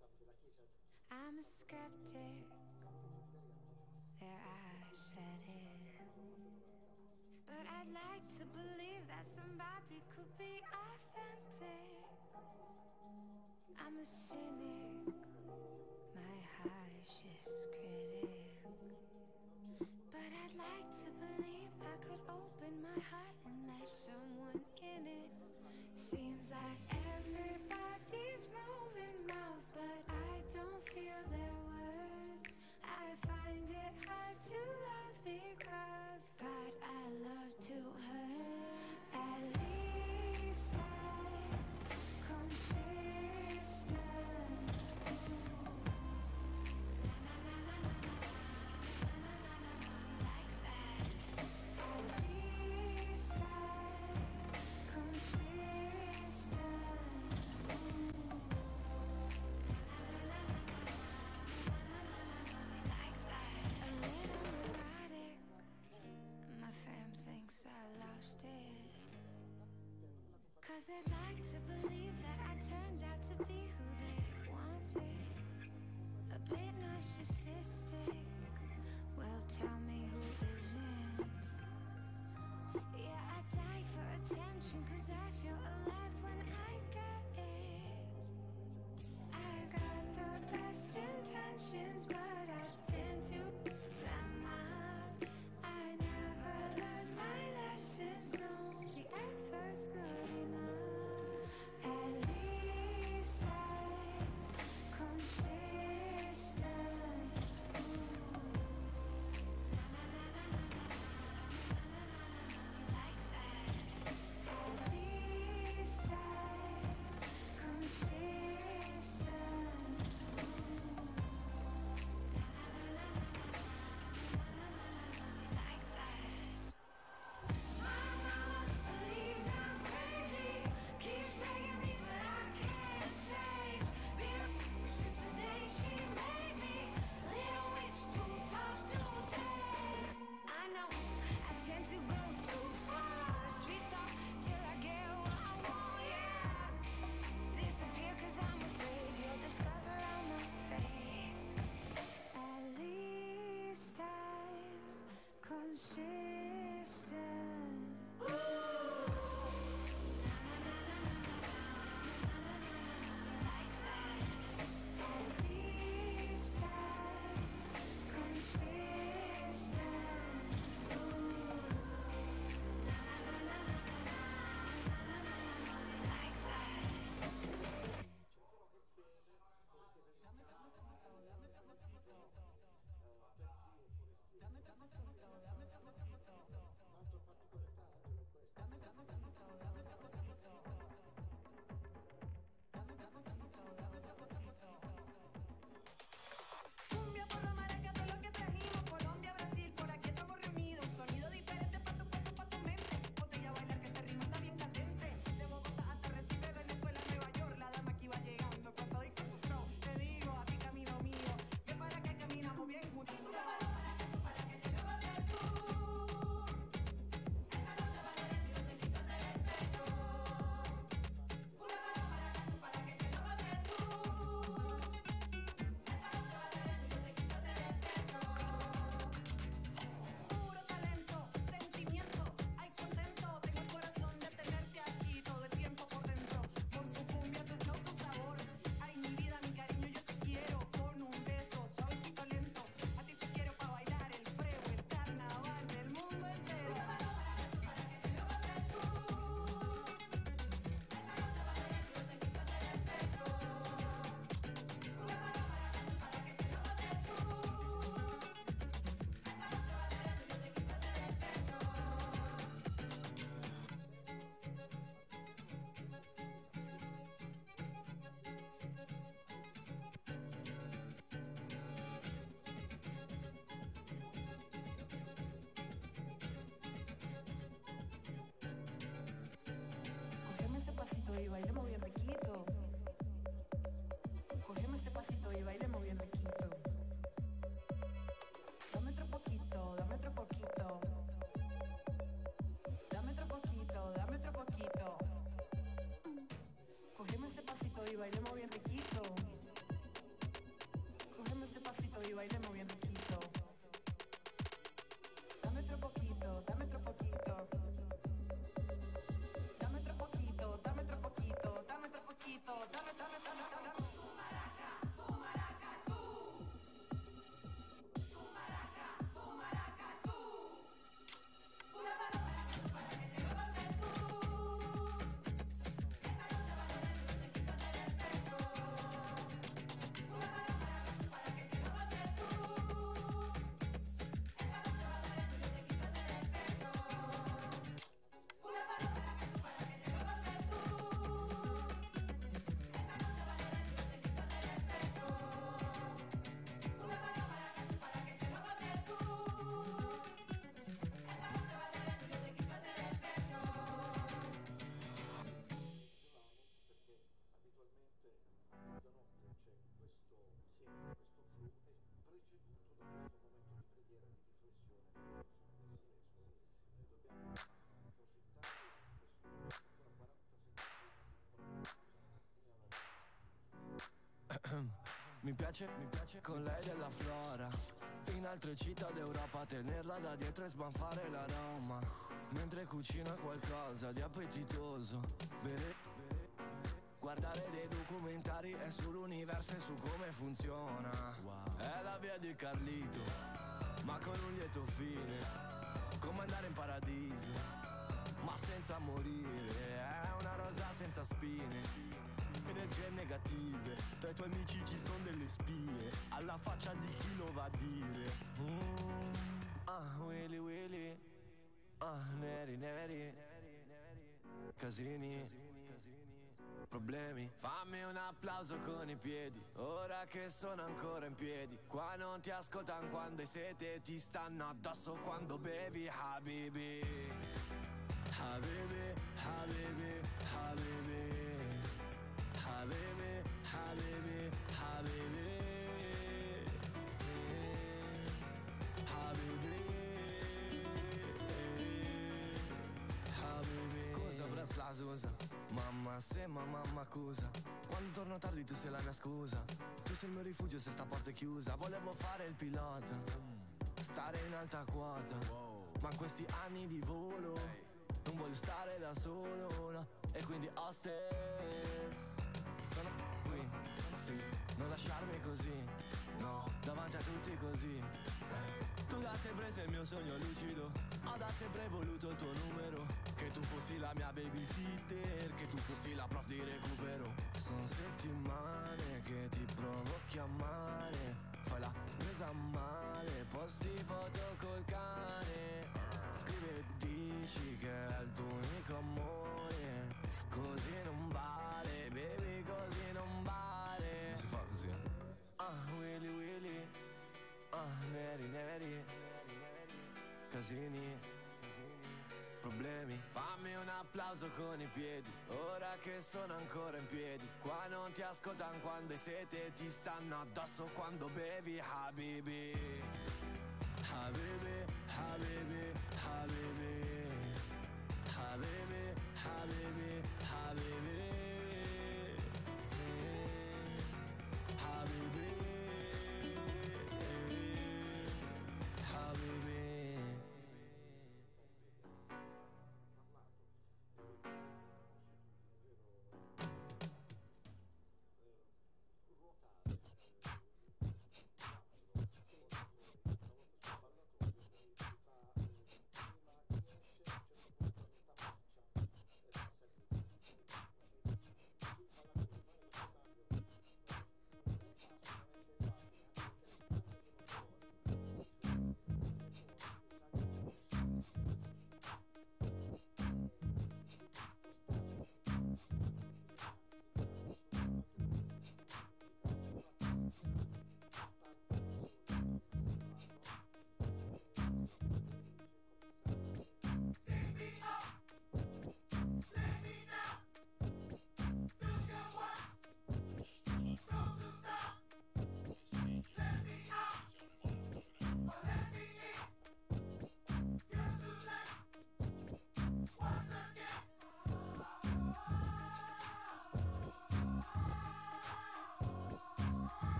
I'm a skeptic, their eyes shut in. But I'd like to believe that somebody could be authentic. I'm a cynic, my harshest critic. But I'd like to believe I could open my heart and let someone in it. Seems like everybody's moving mouths, but I don't feel their words. I find it hard to love because God, I love to hurt. At least I'm consistent. Na na na na na na na na na na me like that. At least I'm consistent. My fam thinks I lost it, 'cause they'd like to believe that I turned out to be who they wanted. A bit narcissistic. Well, tell me who isn't. Yeah, I die for attention 'cause I feel alive when I get it. I got the best intentions, but I tend to them up. I never learned my lessons, no, the effort's good enough. At least I'm consistent. Na na na na na na na na na na me like that. At least I'm consistent. My mama believes I'm crazy, keeps begging me, but I can't change. Been since the day she made me, little witch too tough to tame. I know I tend to go too far, sweet talk till I get what I want, yeah. Disappear 'cause I'm afraid you'll discover I'm not fake. At least I'm consistent. Ooh. Na na na na na na na na na na me like that. At least I'm consistent. Ooh. Na na na na na na na na na na me like that. Cumbia por la maraca, todo lo que trajimos. Colombia, Brasil, por aquí estamos reunidos. Sonido diferente pa' tu cuerpo, pa' tu mente. Botella a bailar que este ritmo está bien candente. De Bogotá hasta Recife, Venezuela, Nueva York. La dama aquí va llegando con todo y con su flow. Te digo, a ti camino mío, que para que caminamos bien juntos. Puro talento, sentimiento, ay contento, tengo el corazón de tenerte aquí todo el tiempo por dentro. Con tu cumbia, tu flow, tu sabor, ay mi vida, mi cariño, yo te quiero. Con un beso suavecito, lento, a ti te quiero pa' bailar el freo, el carnaval del mundo entero. Cógeme este pasito y bailemos bien riquito. Cógeme este pasito y bailemos bien riquito. Dame otro poquito, dame otro poquito. Dame otro poquito, dame otro poquito. Cógeme este pasito y bailemos bien riquito. baile moviendo quito. Dame otro poquito, dame otro poquito. Dame otro poquito, dame otro poquito, dame otro poquito, dame, dame, dame, dame. Tu maraca, tu maraca, tú. Tu maraca, tu maraca, tú. Una mano para que, para que te lo pases tú. Esta noche va a tener los tequitos en el pecho. Una mano para que, para que te lo pases tú. Esta noche va a tener los tequitos en el pecho. Una mano para que, para que te lo pases tú. Esta noche va a tener los tequitos en el pecho. Una mano para que, para que te lo pases tú. Esta noche va a tener los tequitos en el pecho. Una mano para que, para que te lo pases tú. Esta noche va a tener los tequitos en el pecho. Mi piace, mi piace con lei della flora. In altre città d'Europa tenerla da dietro e sbanfare l'aroma. Mentre cucina qualcosa di appetitoso. Bere, guardare dei documentari è sull'universo e su come funziona. È la via di Carlito, ma con un lieto fine. Come andare in paradiso, ma senza morire. È una rosa senza spine. Energie negative, tra i tuoi amici ci sono delle spie. Alla faccia di chi lo va a dire. Mm, ah, Willy Willy. Ah, neri neri. Casini. Problemi. Fammi un applauso con i piedi. Ora che sono ancora in piedi. Qua non ti ascoltano quando hai sete. Ti stanno addosso quando bevi. Habibi. Habibi, Habibi, Habibi. Habibi, Habibi, Habibi. Habibi, Habibi. Scusa Bresla, Susa. Mamma se ma mamma accusa. Quando torno tardi tu sei la mia scusa. Tu sei il mio rifugio se sta porta è chiusa. Volevo fare il pilota, stare in alta quota. Ma in questi anni di volo non voglio stare da solo, no. E quindi hostess. Sono qui, sì, non lasciarmi così, no, davanti a tutti così. Tu da sempre sei il mio sogno lucido. Ho da sempre voluto il tuo numero. Che tu fossi la mia babysitter, che tu fossi la prof di recupero. Sono settimane che ti provo a chiamare. Fai la presa a male, posti foto col cane. Scrivi e dici che è il tuo unico amore. Così non vale, baby, così non vale. Si fa così. Ah, Willy Willy. Ah, neri neri. Casini. Problemi. Fammi un applauso con i piedi. Ora che sono ancora in piedi. Qua non ti ascoltano quando hai sete. Ti stanno addosso quando bevi. Habibi. Habibi, Habibi, Habibi. Habibi, Habibi, Habibi. Habibi, Habibi.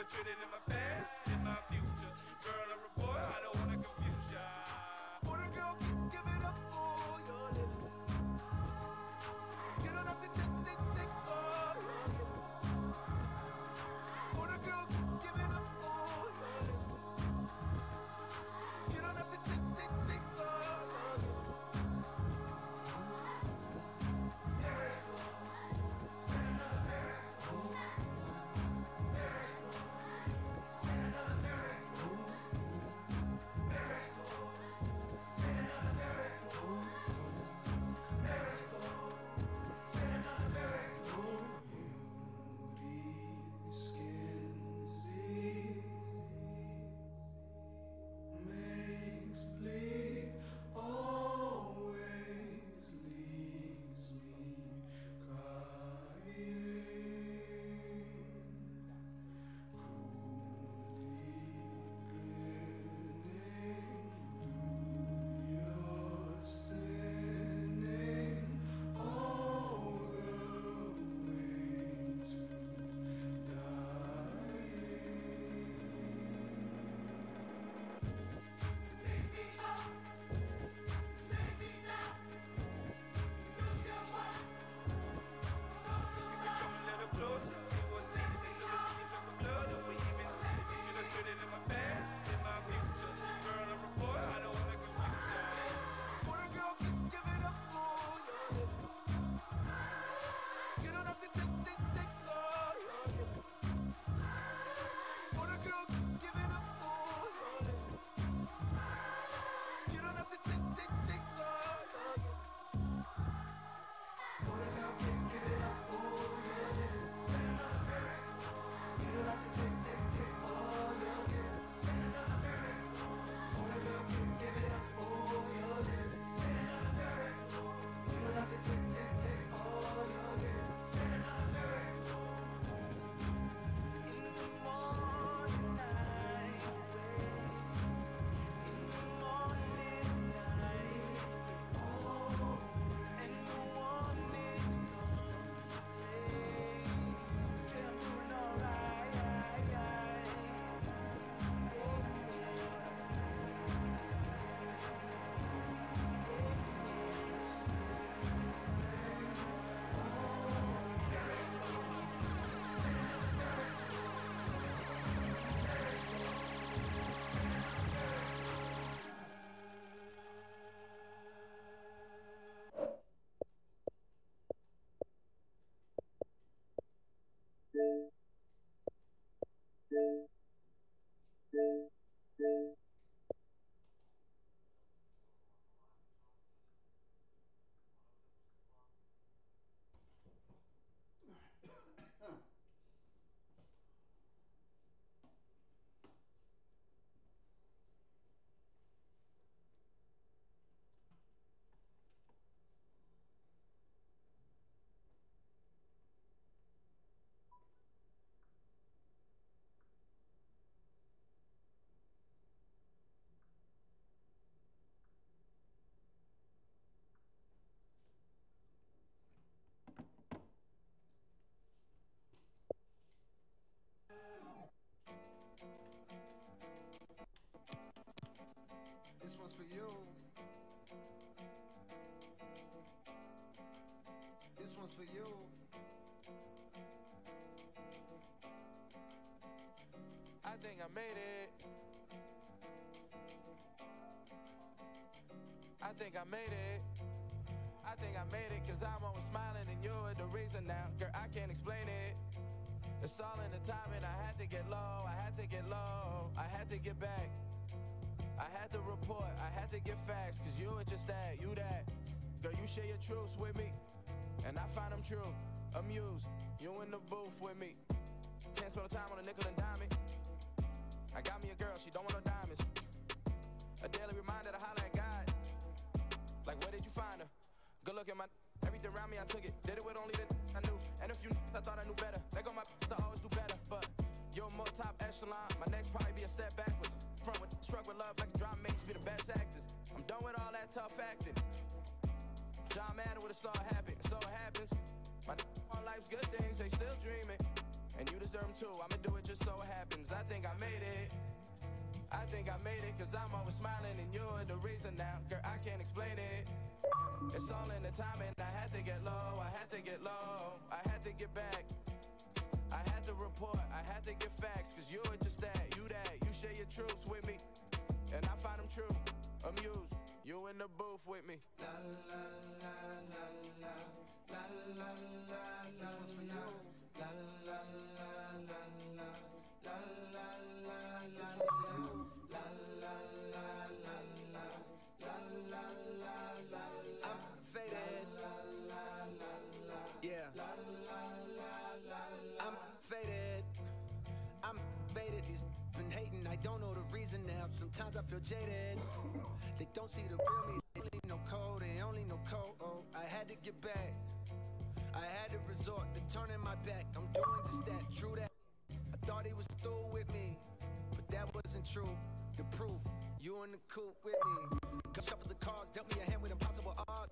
have traded in my past, in my future. Girl, a report, I don't wanna confuse ya. Put a girl, keep giving up for your living. You don't have to tick, tick, tick for your living. Put a girl, keep giving up for your living. You don't have to tick, tick, tick for your living. This one's for you. This one's for you. I think I made it. I think I made it. I think I made it, cause I'm always smiling and you're the reason now. Girl, I can't explain it. It's all in the timing. I had to get low, I had to get low, I had to get back. I had to report, I had to get facts, cause you were just that, you that. Girl, you share your truths with me, and I find them true. Amused, you in the booth with me. Can't spend no time on a nickel and dime it. I got me a girl, she don't want no diamonds. A daily reminder to holler at God. Like, where did you find her? Good look at my everything around me, I took it. Did it with only the I knew. And a few I thought I knew better. They go my to always do better. But you're more top echelon. My next probably be a step backwards. Front with struck with love like a drama makes be the best actors. I'm done with all that tough acting. John Madden would have saw it happen. So it happens. My on life's good things, they still dreaming. And you deserve them too, I'ma do it just so it happens. I think I made it. I think I made it, cause I'm always smiling and you're the reason now. Girl, I can't explain it. It's all in the timing, I had to get low, I had to get low, I had to get back. I had to report, I had to get facts, cause you're just that, you that, you share your truths with me. And I find them true, amused, you in the booth with me. La la la la la, la la la la. This one's for you. La la la la la, la la la. This one's for you. La la la la la, la la la la. I'm faded. La la la la, yeah. La la la la. I'm faded. I'm faded. These been hating. I don't know the reason now. Sometimes I feel jaded. They don't see the real me. They only know code. They only know code. Oh, I had to get back. I had to resort to turning my back. I'm doing just that. True that. I thought he was through with me, but that wasn't true. The proof, you in the coop with me. Shuffle the cards, dealt me a hand with impossible odds.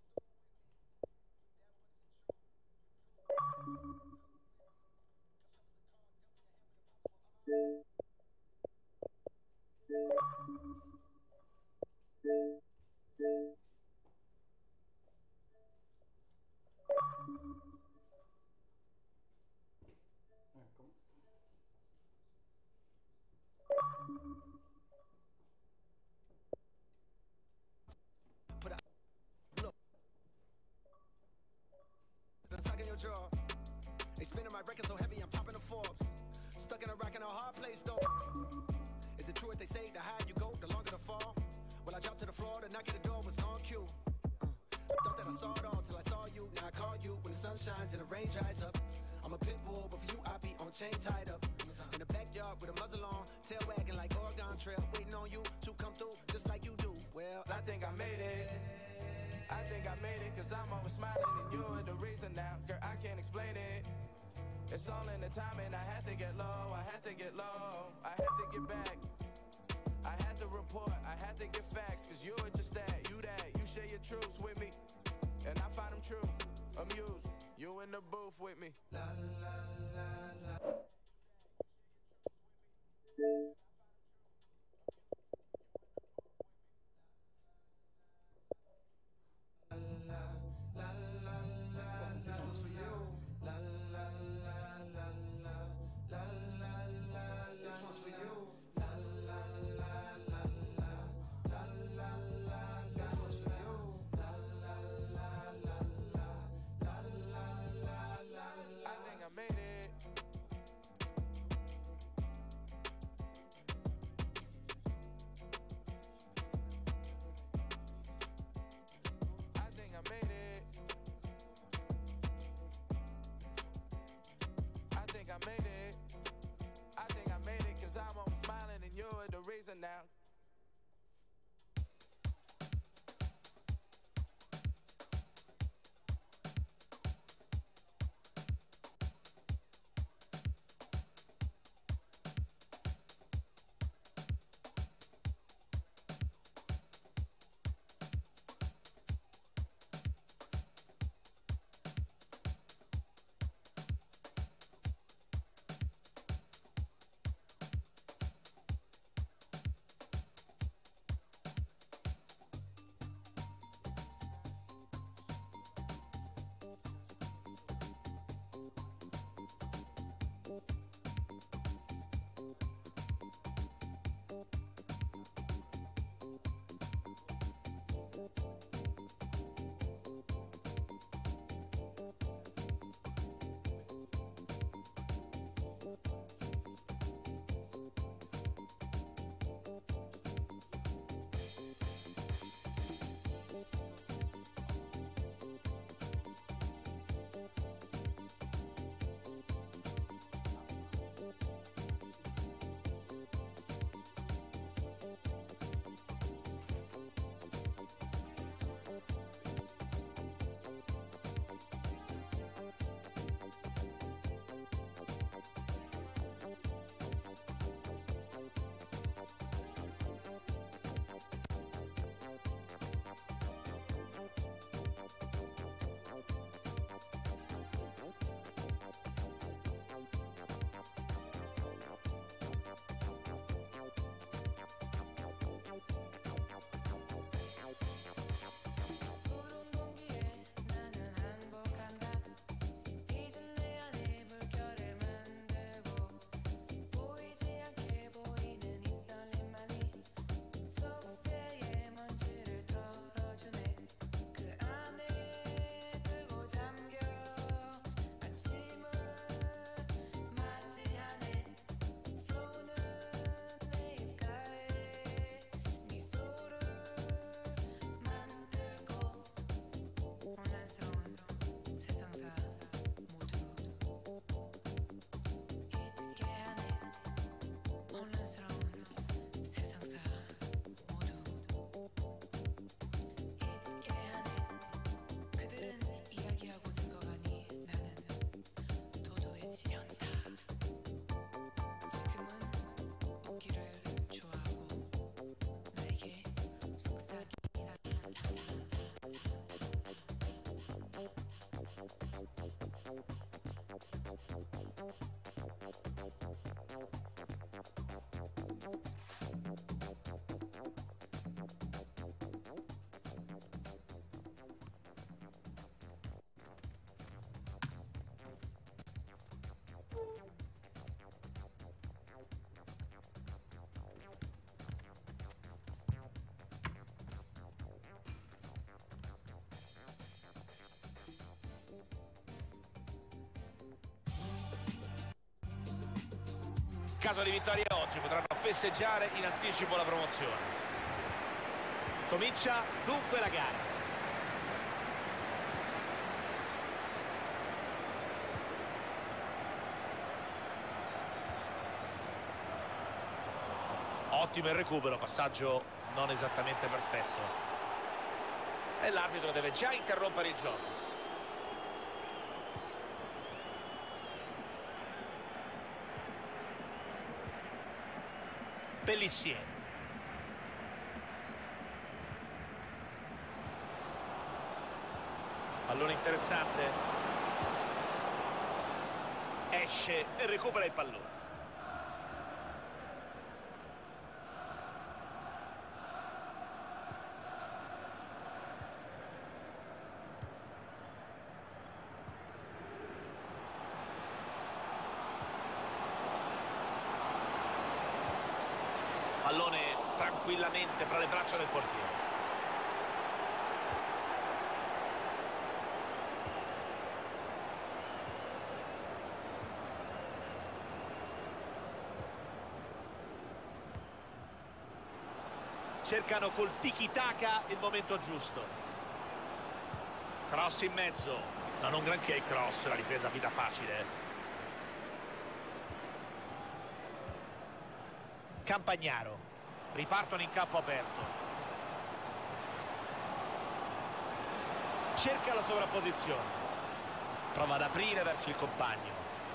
Put a look. The sock in your jaw. They spinning my record so heavy, I'm topping the Forbes. Stuck in a rock in a hard place though. Is it true what they say? The higher you go, the longer the fall. Well, I dropped to the floor, the knock at the door was on cue. Uh, I thought that I saw it all till I saw you. Now I call you when the sun shines and the rain dries up. I'm a pit bull, but for you I be on chain tied up. In the backyard with a muzzle on, tail wagging like Oregon Trail, waiting on you to come through just like you do. Well, I think I made it. I think I made it, cause I'm always smiling and you're the reason now. Girl, I can't explain it. It's all in the timing, I had to get low, I had to get low, I had to get back. I had to report, I had to get facts, cause you're just that, you that, you share your truths with me. And I find them true, amused, you in the booth with me. La la la la. This one's for you. La la la la la, la la la. This one's for you. La la la la la, la la la. This one's for you. La la la la la, la la la la. I think I made it. I think I made it. I think I made it. I think I made it, cause I'm always smiling and you're the reason now. 혼란스러운 세상사 모두 잊게 하네. 그들은 이야기하고 늙어가니 나는 도도해지려 한다. 지금은 웃기를 좋아하고 나에게 속삭이다. In caso di vittoria oggi potranno festeggiare in anticipo la promozione. Comincia dunque la gara. Ottimo il recupero, passaggio non esattamente perfetto. E l'arbitro deve già interrompere il gioco. Pellissier. Pallone interessante. Esce e recupera il pallone. Pallone tranquillamente fra le braccia del portiere. Cercano col tiki-taka il momento giusto. Cross in mezzo. No, non granché il cross, la difesa vita facile. Campagnaro, ripartono in campo aperto, cerca la sovrapposizione, prova ad aprire verso il compagno.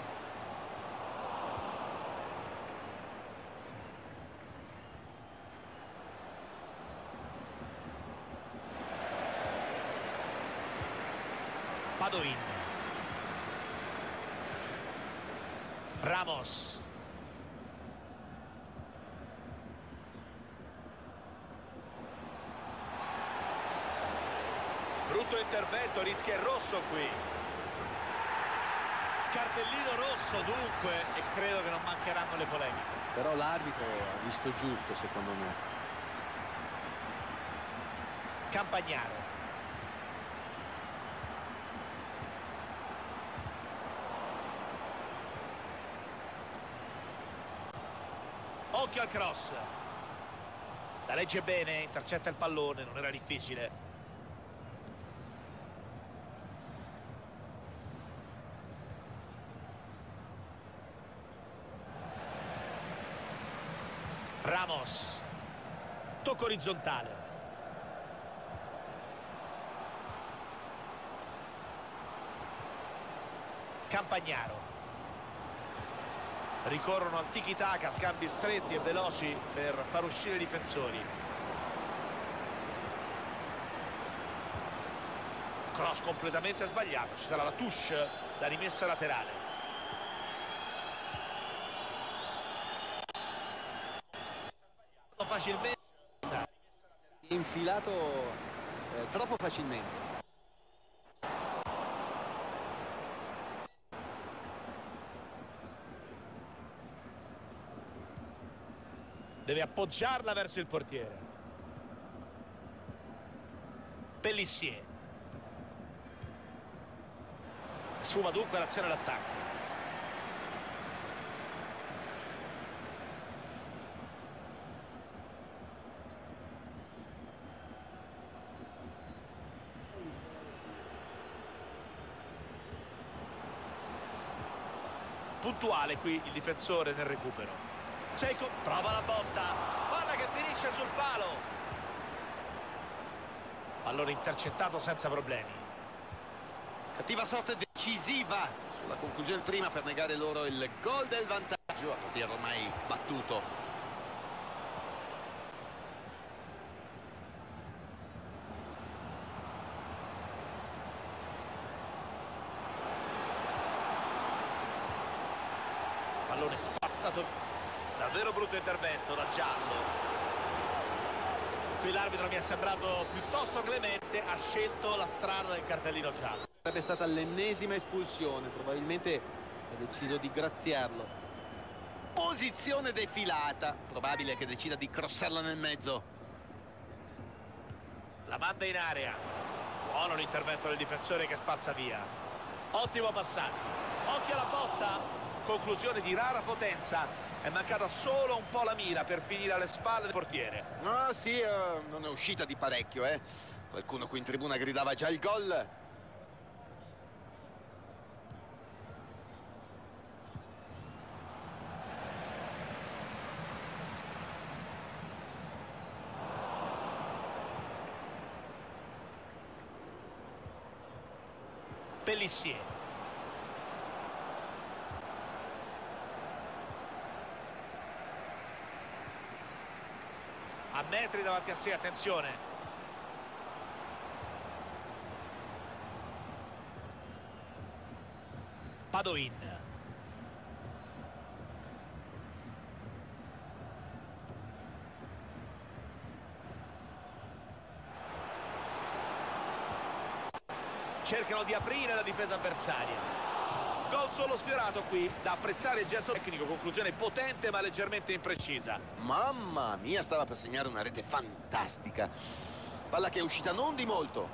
Padoin, Ramos. Brutto intervento, rischia il rosso qui. Cartellino rosso dunque, e credo che non mancheranno le polemiche. Però l'arbitro ha visto giusto, secondo me. Campagnaro. Occhio al cross. La legge bene, intercetta il pallone, non era difficile. Ramos, tocco orizzontale. Campagnaro. Ricorrono al tiki-taka, scambi stretti e veloci per far uscire i difensori. Cross completamente sbagliato, ci sarà la touche, la rimessa laterale. Facilmente infilato eh, troppo facilmente. Deve appoggiarla verso il portiere. Pellissier. Sfuma dunque l'azione all'attacco. Puntuale qui il difensore nel recupero. C'è il... Prova la botta. Palla che finisce sul palo. Pallone intercettato senza problemi. Cattiva sorte decisiva sulla conclusione prima per negare loro il gol del vantaggio, a poter ormai battuto. Pallone spazzato. Davvero brutto intervento da giallo. Qui l'arbitro mi è sembrato piuttosto clemente, ha scelto la strada del cartellino giallo. Sarebbe stata l'ennesima espulsione, probabilmente ha deciso di graziarlo. Posizione defilata, probabile che decida di crossarla nel mezzo. La manda in area. Buono l'intervento del difensore che spazza via. Ottimo passaggio. Occhio alla botta. Conclusione di rara potenza. È mancata solo un po' la mira per finire alle spalle del portiere. No, sì, uh, non è uscita di parecchio, eh. Qualcuno qui in tribuna gridava già il gol. Pellissier. A metri davanti a sé, attenzione. Padoin. Cercano di aprire la difesa avversaria. Gol solo sfiorato qui, da apprezzare il gesto tecnico, conclusione potente ma leggermente imprecisa. Mamma mia, stava per segnare una rete fantastica. Palla che è uscita non di molto.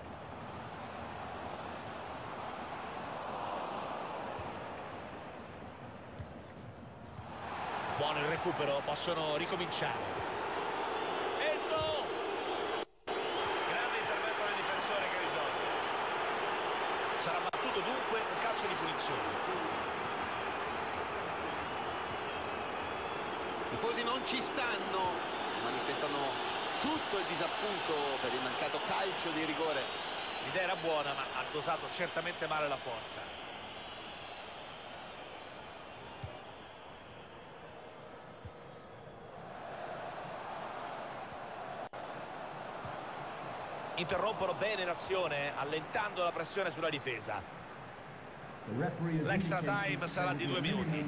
Buono il recupero, possono ricominciare. E gol! Grande intervento del difensore che risolve. Sarà battuto dunque un calcio di punizione. I tifosi non ci stanno, manifestano tutto il disappunto per il mancato calcio di rigore. L'idea era buona, ma ha dosato certamente male la forza. Interrompono bene l'azione, allentando la pressione sulla difesa. L'extra time sarà di due minuti.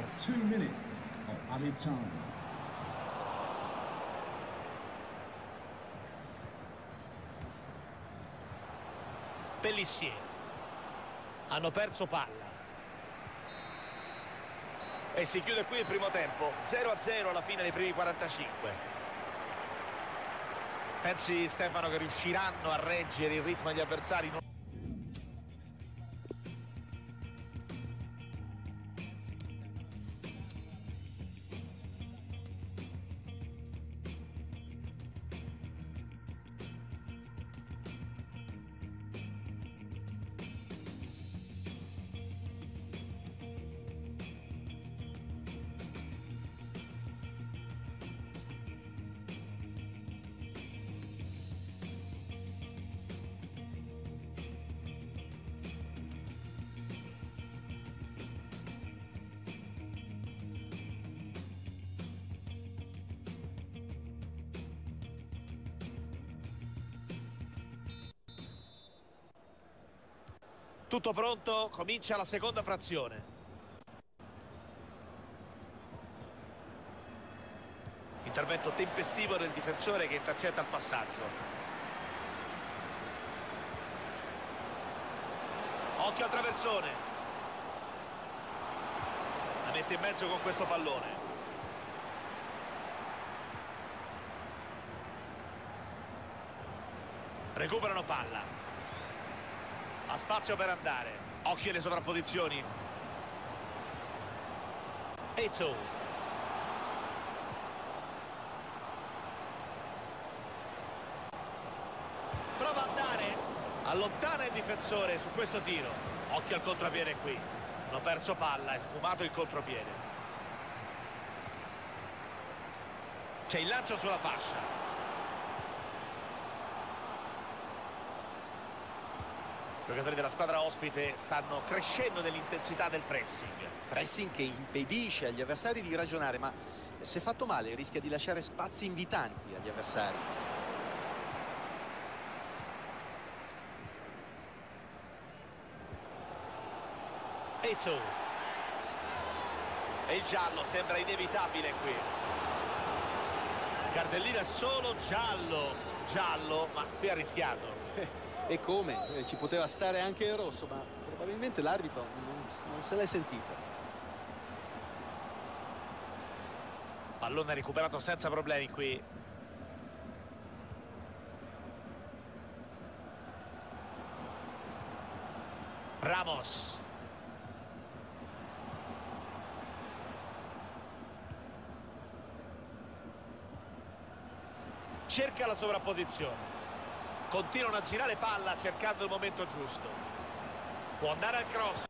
Pellissier. Hanno perso palla. E si chiude qui il primo tempo. zero a zero alla fine dei primi quarantacinque. Pensi, Stefano, che riusciranno a reggere il ritmo degli avversari? Non... Tutto pronto, comincia la seconda frazione. Intervento tempestivo del difensore che intercetta il passaggio. Occhio al traversone. La mette in mezzo con questo pallone. Recuperano palla. Ha spazio per andare. Occhio alle sovrapposizioni. Eto'o. Prova a andare. Allontana il difensore su questo tiro. Occhio al contropiede qui. Hanno perso palla, è sfumato il contropiede. C'è il lancio sulla fascia. I giocatori della squadra ospite stanno crescendo nell'intensità del pressing. Pressing che impedisce agli avversari di ragionare, ma se fatto male rischia di lasciare spazi invitanti agli avversari. Eto'o. E il giallo sembra inevitabile qui. Cardellino è solo giallo. Giallo, ma qui ha rischiato. E come? Eh, ci poteva stare anche il rosso, ma probabilmente l'arbitro non, non se l'è sentita. Pallone recuperato senza problemi qui. Ramos. Cerca la sovrapposizione. Continuano a girare palla cercando il momento giusto. Può andare al cross.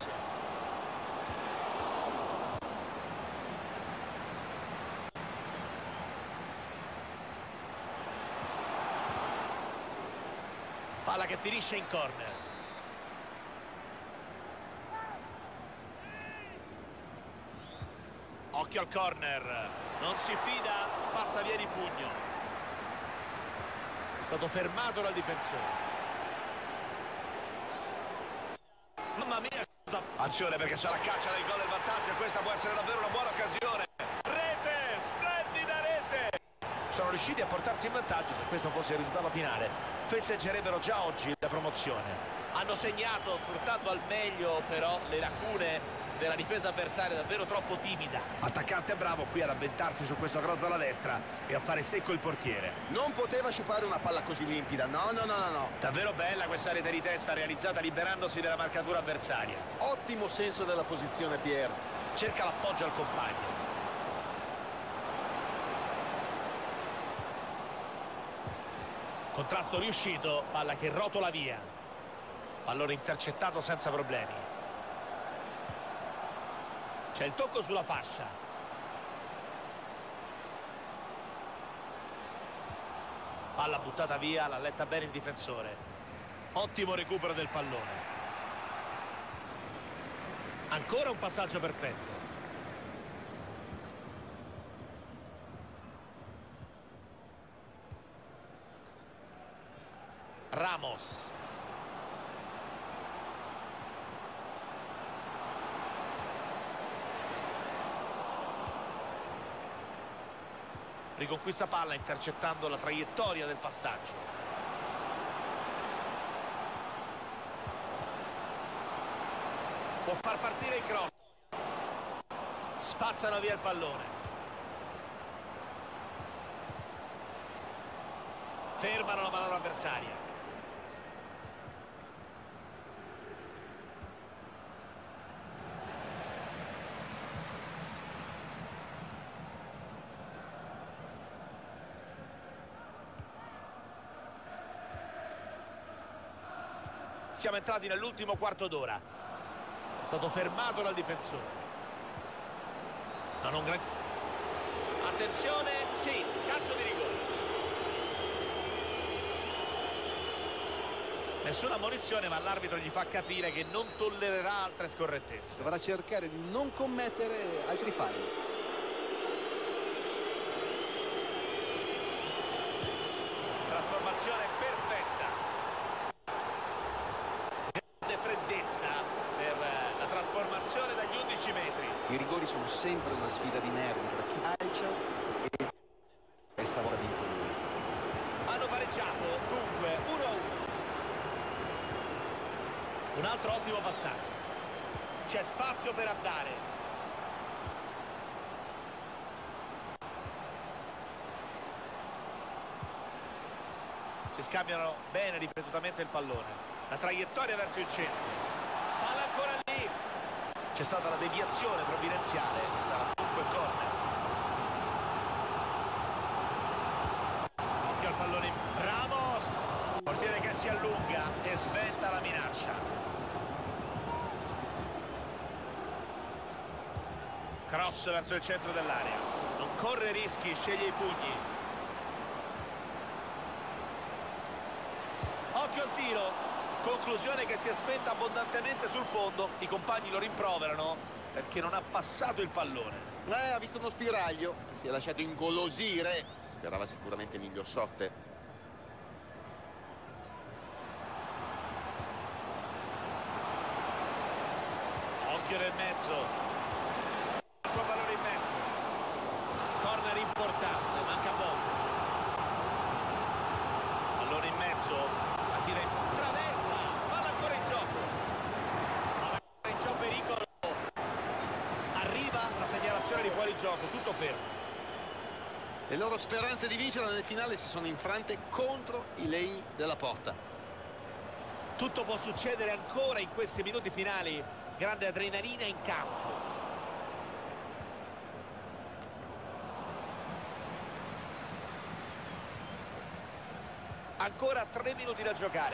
Palla che finisce in corner. Occhio al corner. Non si fida, spazza via di pugno. È stato fermato dal difensore. Mamma mia, cosa... Azione perché sarà caccia del gol del vantaggio e questa può essere davvero una buona occasione. Rete, splendida rete. Sono riusciti a portarsi in vantaggio. Se questo fosse il risultato finale, festeggerebbero già oggi la promozione. Hanno segnato sfruttando al meglio però le lacune della difesa avversaria, davvero troppo timida. Attaccante bravo qui ad avventarsi su questo cross dalla destra e a fare secco il portiere. Non poteva sciupare una palla così limpida, no, no, no, no, no. Davvero bella questa rete di testa realizzata liberandosi della marcatura avversaria. Ottimo senso della posizione, Pier. Cerca l'appoggio al compagno. Contrasto riuscito, palla che rotola via. Pallone intercettato senza problemi. C'è il tocco sulla fascia. Palla buttata via, l'ha letta bene il difensore. Ottimo recupero del pallone. Ancora un passaggio perfetto. Ramos. Riconquista palla intercettando la traiettoria del passaggio. Può far partire il cross. Spazzano via il pallone. Fermano la manovra avversaria. Siamo entrati nell'ultimo quarto d'ora. È stato fermato dal difensore. Non un gran... Attenzione, sì, calcio di rigore. Nessuna ammonizione, ma l'arbitro gli fa capire che non tollererà altre scorrettezze. Dovrà cercare di non commettere altri falli. Trasformazione perfetta. Freddezza per la trasformazione dagli undici metri. I rigori sono sempre una sfida di nervi tra chi calcia e questa volta vince lui. Hanno pareggiato dunque uno a uno. Un altro ottimo passaggio. C'è spazio per andare. Si scambiano bene ripetutamente il pallone. La traiettoria verso il centro. Palla ancora lì. C'è stata la deviazione provvidenziale e sarà dunque corner. Occhio al pallone. Ramos. Portiere che si allunga e sventa la minaccia. Cross verso il centro dell'area. Non corre rischi, sceglie i pugni. Occhio al tiro, conclusione che si è spenta abbondantemente sul fondo. I compagni lo rimproverano perché non ha passato il pallone. Eh, ha visto uno spiraglio, si è lasciato ingolosire, sperava sicuramente miglior sorte. Occhio nel mezzo, altro pallone in mezzo, corner importante, manca poco. Pallone in mezzo, la tira in traversa, palla ancora in gioco, palla ancora in gioco, pericolo, arriva la segnalazione di fuori gioco, tutto fermo. Le loro speranze di vincere nel finale si sono infrante contro i legni della porta. Tutto può succedere ancora in questi minuti finali. Grande adrenalina in campo. Ancora tre minuti da giocare.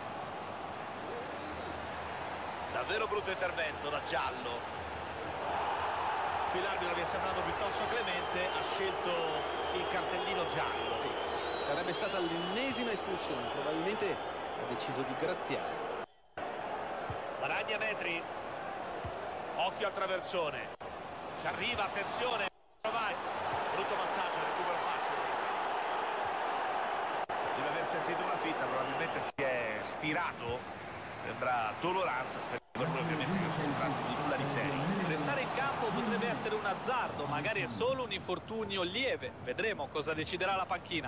Davvero brutto intervento da giallo. Qui l'arbitro, mi è sembrato piuttosto clemente, ha scelto il cartellino giallo. Sì, sarebbe stata l'ennesima espulsione, probabilmente ha deciso di graziare. Guadagna metri. Occhio al traversone, ci arriva, attenzione, vai. Brutto passaggio, recupero facile. Deve aver sentito una fitta, probabilmente si è stirato, sembra dolorante, per cui ovviamente che non si tratti di nulla di serio. Restare in campo potrebbe essere un azzardo, magari è solo un infortunio lieve, vedremo cosa deciderà la panchina.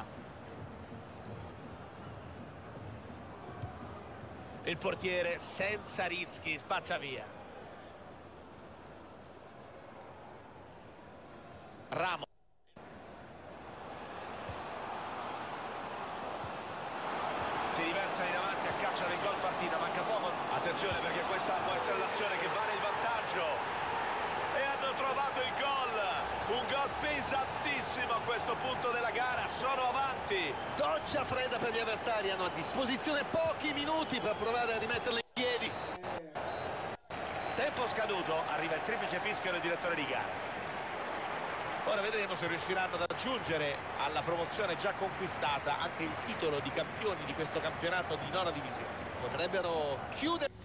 Il portiere senza rischi spazza via. Ramos. Si riversa in avanti a caccia del gol partita, manca poco. Attenzione perché questa può essere l'azione che vale il vantaggio. E hanno trovato il gol. Un gol pesantissimo a questo punto della gara, sono avanti. Doccia fredda per gli avversari, hanno a disposizione pochi minuti per provare a rimetterla in piedi. Tempo scaduto, arriva il triplice fischio del direttore di gara. Ora vedremo se riusciranno ad aggiungere alla promozione già conquistata anche il titolo di campioni di questo campionato di nona divisione. Potrebbero chiudere